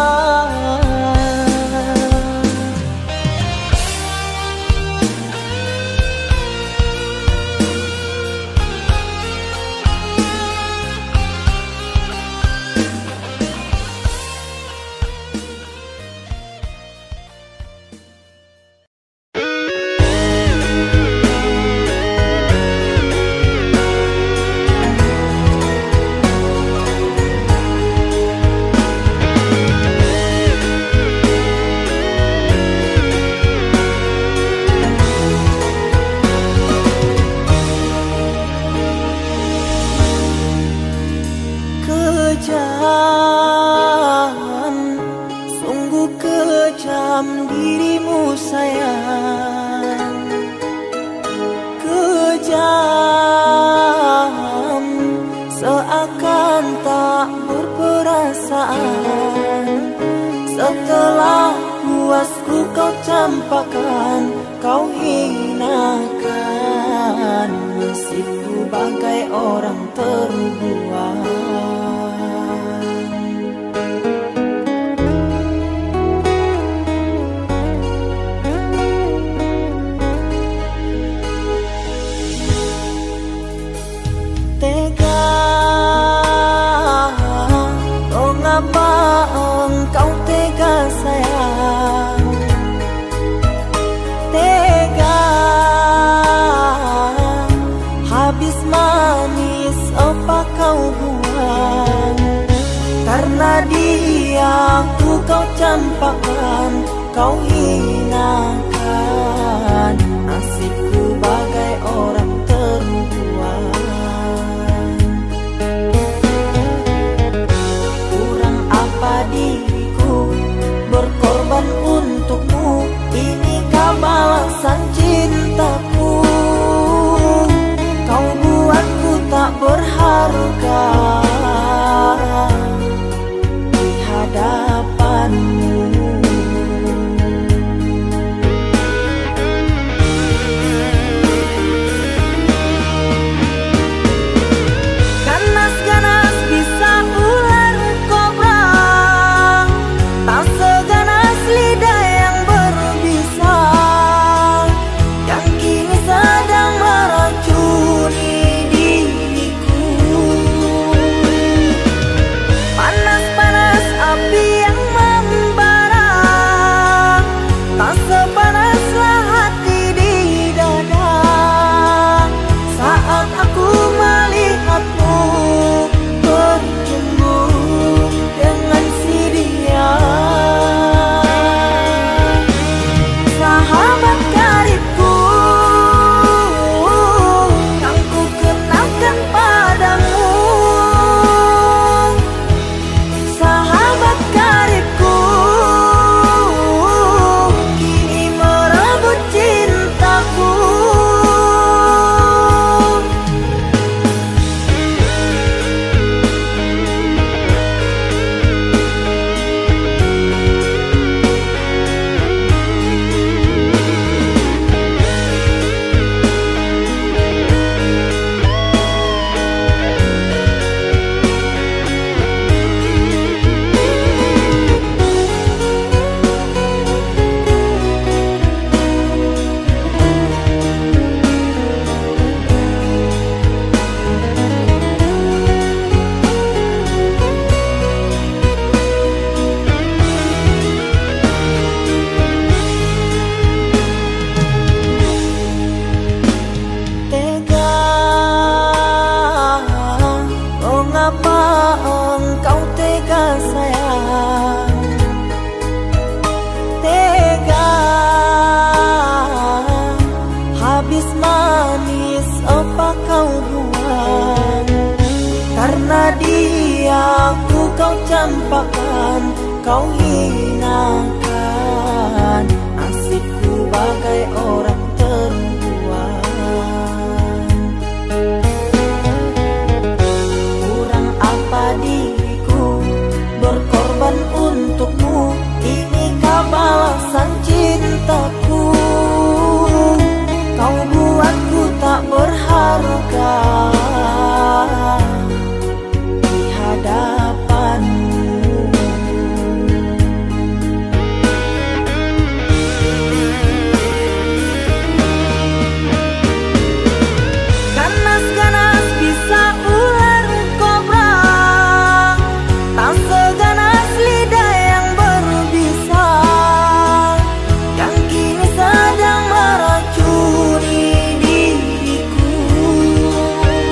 Kejam, sungguh kejam dirimu sayang. Kejam, seakan tak berperasaan. Setelah puasku kau campakkan, kau hinakan. Masih ku bagai orang terbuang. Tega, oh ngapa engkau tega sayang? Tega, habis manis apa kau buang? Karena dia kau campakkan, kau hinakan. Nasibku bagai orang terbuang. Kurang apa diriku berkorban untukmu? Inikah balasan cintaku? Kau buatku tak berharga di hadapanmu. Ganas-ganas bisa ular kobra, tak seganas lidah yang berbisa, yang kini sedang meracuni diriku. Panas-panas api yang membara, tak sepanaslah hati di dada. Saat aku melihatmu berjumpa dengan si dia, sahabat karibku yang ku kenalkan padamu. Sahabat karibku kini merebut cintaku. Tega, oh ngapa engkau tega sayang? Tega, habis manis apa kau buang? Karena dia kau campakkan, kau hinakan. Nasibku bagai orang terbuang. Kurang apa diriku berkorban untukmu? Inikah balasan cintaku? Kau buatku tak berharga di hadapanmu. Ganas-ganas bisa ular kobra, tak seganas lidah yang berbisa, yang kini sedang meracuni diriku.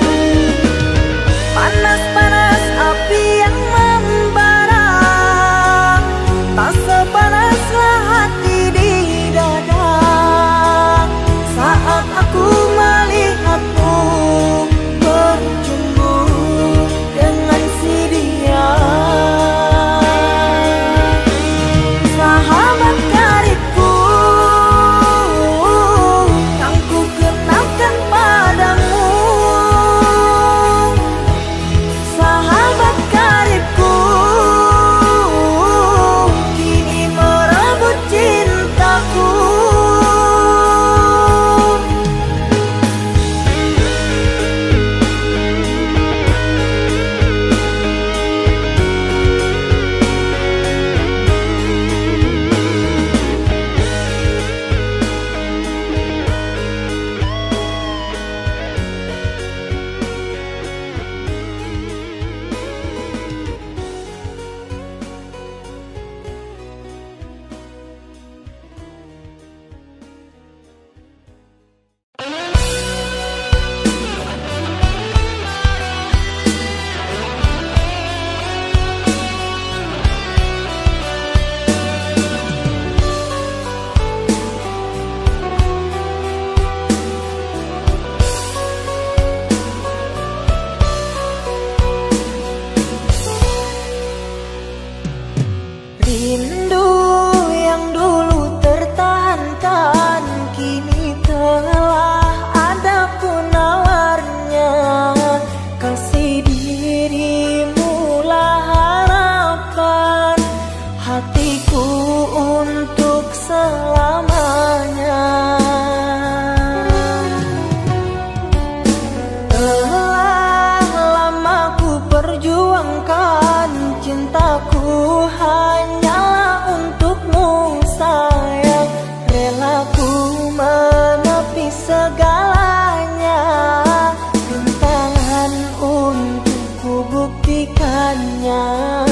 Telah lama ku perjuangkan cintaku hanyalah untukmu sayang. Rela ku menepi segalanya, rintangan untuk ku buktikannya.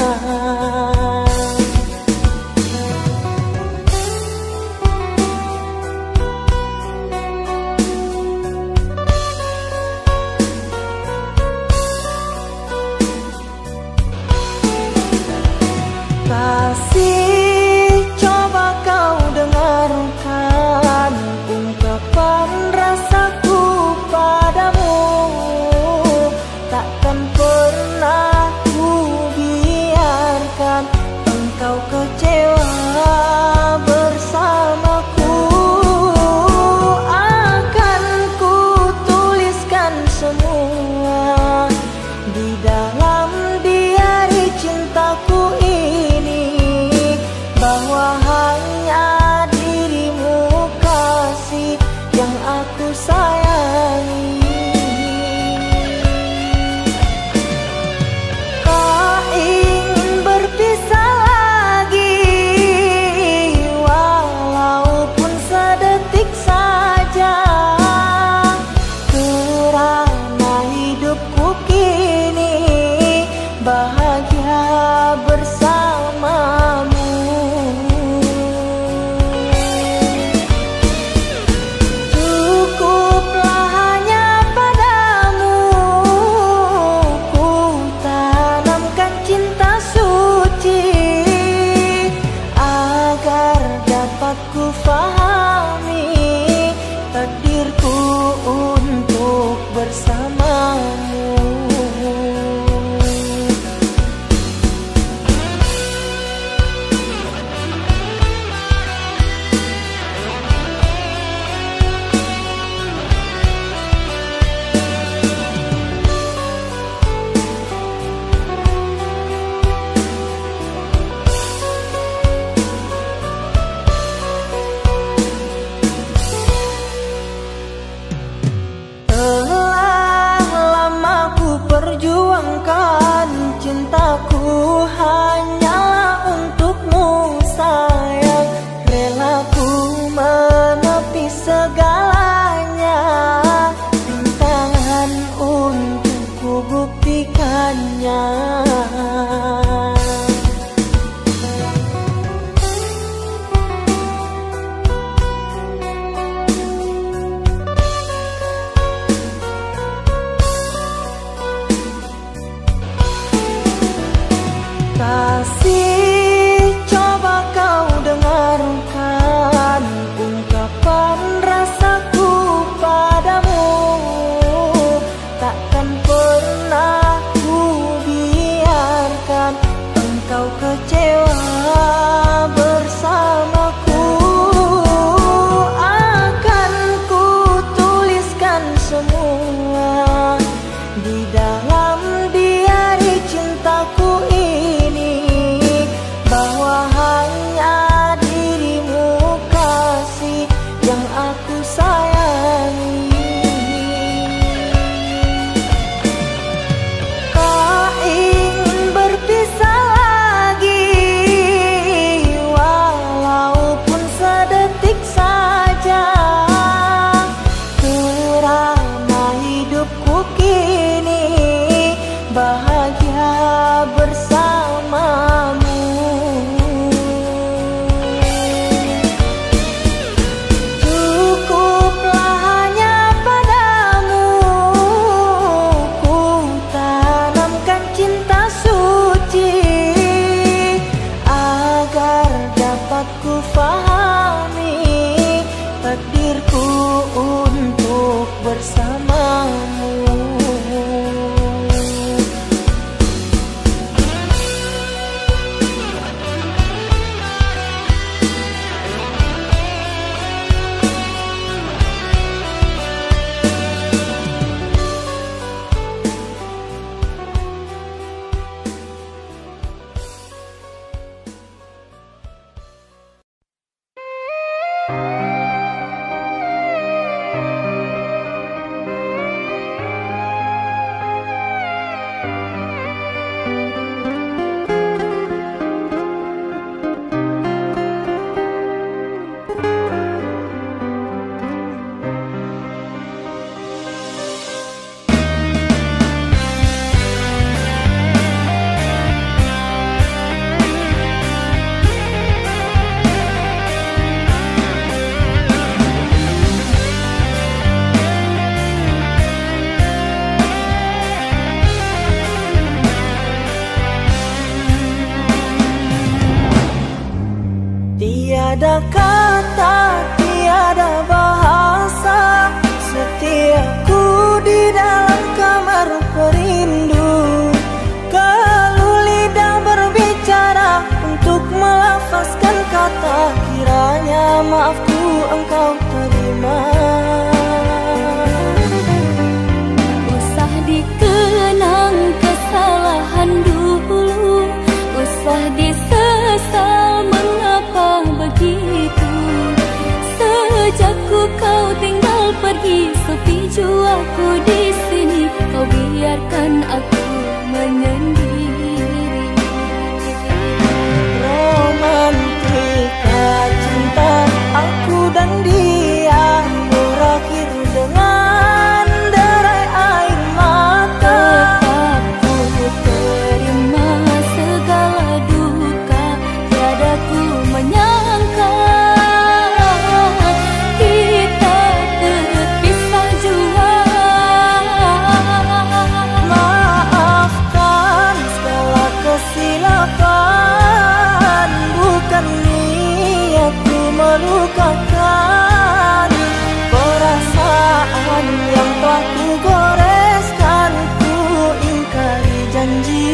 Kasih, coba kau dengarkan ungkapan rasaku padamu. Takkan pernah ku biarkan engkau kecewa bersamaku. Akan ku tuliskan semua di dalam diari cintaku ini, bahwa hanya dirimu kasih yang aku sayangi. Kau ingin berpisah lagi, walaupun sedetik saja, kerana hidupku kini bahagia bersamamu. Cukuplah hanya padamu ku tanamkan cinta suci, agar dapat ku fahami takdirku untuk bersamamu. Telah lama ku perjuangkan cintaku hanyalah untukmu sayang. Rela ku menepi segalanya, rintangan untuk ku buktikannya. Kasih, coba kau dengarkan ungkapan rasaku padamu. Takkan pernah ku biarkan engkau kecewa bersamaku. Akan ku tuliskan semua di dalam diari cintaku ini, bahwa hanya dirimu kasih yang aku sayangi. Kau ingin berpisah lagi, walaupun sedetik saja, kerana hidupku kini bahagia bersamamu. Cukuplah hanya padamu ku tanamkan cinta suci, agar dapat ku fahami takdirku untuk bersamamu. maafku engkau terima. Usah dikenang kesalahan dulu, usah disesal mengapa begitu. Sejak kau tinggal pergi, sepi jiwaku di sini. Kau biarkan aku menyendiri. Romantika cinta aku dan dia berakhir dengan derai air mata. Tetap ku terima segala duka, tiada ku menyangka kita terpisah jua. Maafkan segala kesilapan, bukan niatku melukakan. Perasaan yang telah ku goreskan, ku ingkari janji.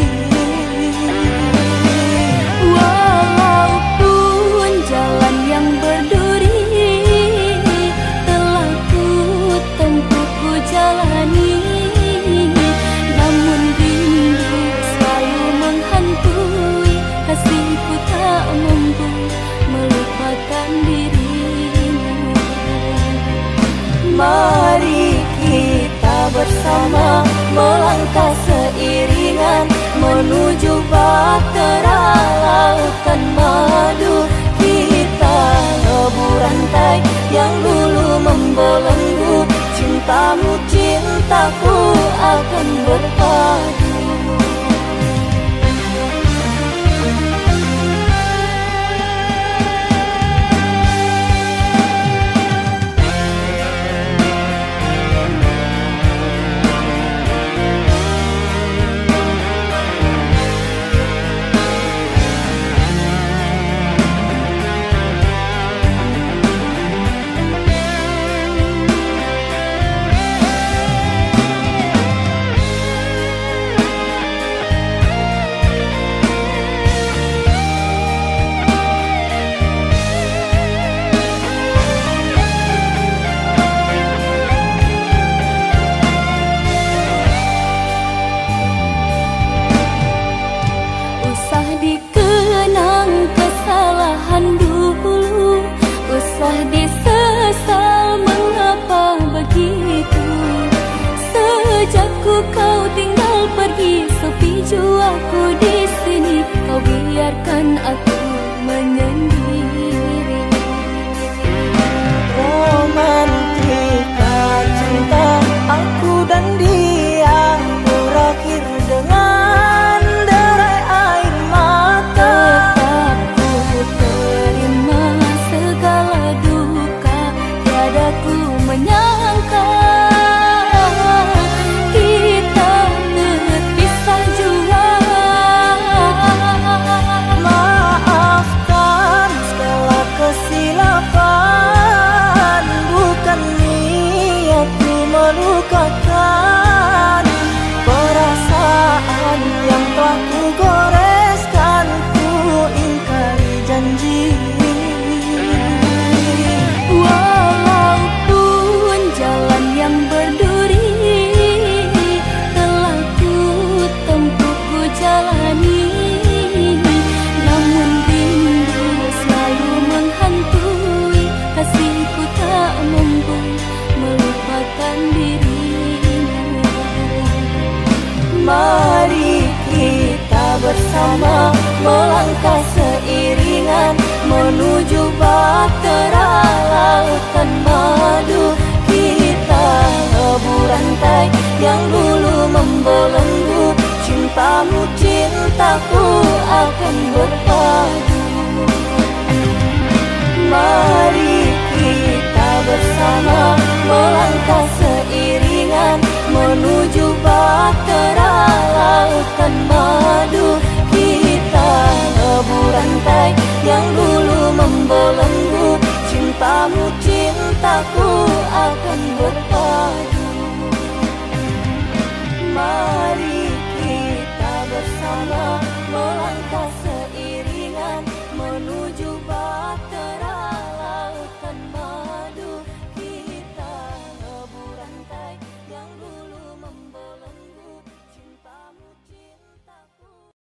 Walaupun jalan yang berduri telah ku tempuh, ku jalani, namun rindu selalu menghantui. Kasihku tak mampu melupakan dirimu. Mari kita bersama melangkah seiringan menuju bahtera lautan madu. Kita lebur rantai yang dulu membelenggu. Cintamu cintaku akan berpadu. Usah dikenang kesalahan dulu, usah disesal mengapa begitu. Sejak kau tinggal pergi, sepi jiwaku di sini. Kau biarkan aku menyendiri. Romantika cinta aku dan dia berakhir dengan derai air mata. Tetap ku terima segala duka, tiada ku menyangka kita terpisah jua. Maafkan segala kesilapan, bukan niatku melukakan. Perasaan yang telah ku goreskan, ku ingkari janji. Walaupun jalan yang berduri telah ku tempuh, ku jalani, namun rindu selalu menghantui. Kasihku tak mampu melupakan dirimu. Mari kita bersama melangkah seiringan menuju bahtera lautan madu. Kita lebur rantai yang dulu membelenggu. Cintamu cintaku akan berpadu. Mari kita bersama melangkah seiringan menuju bahtera lautan madu. Kita lebur rantai yang dulu membelenggu. Cintamu cintaku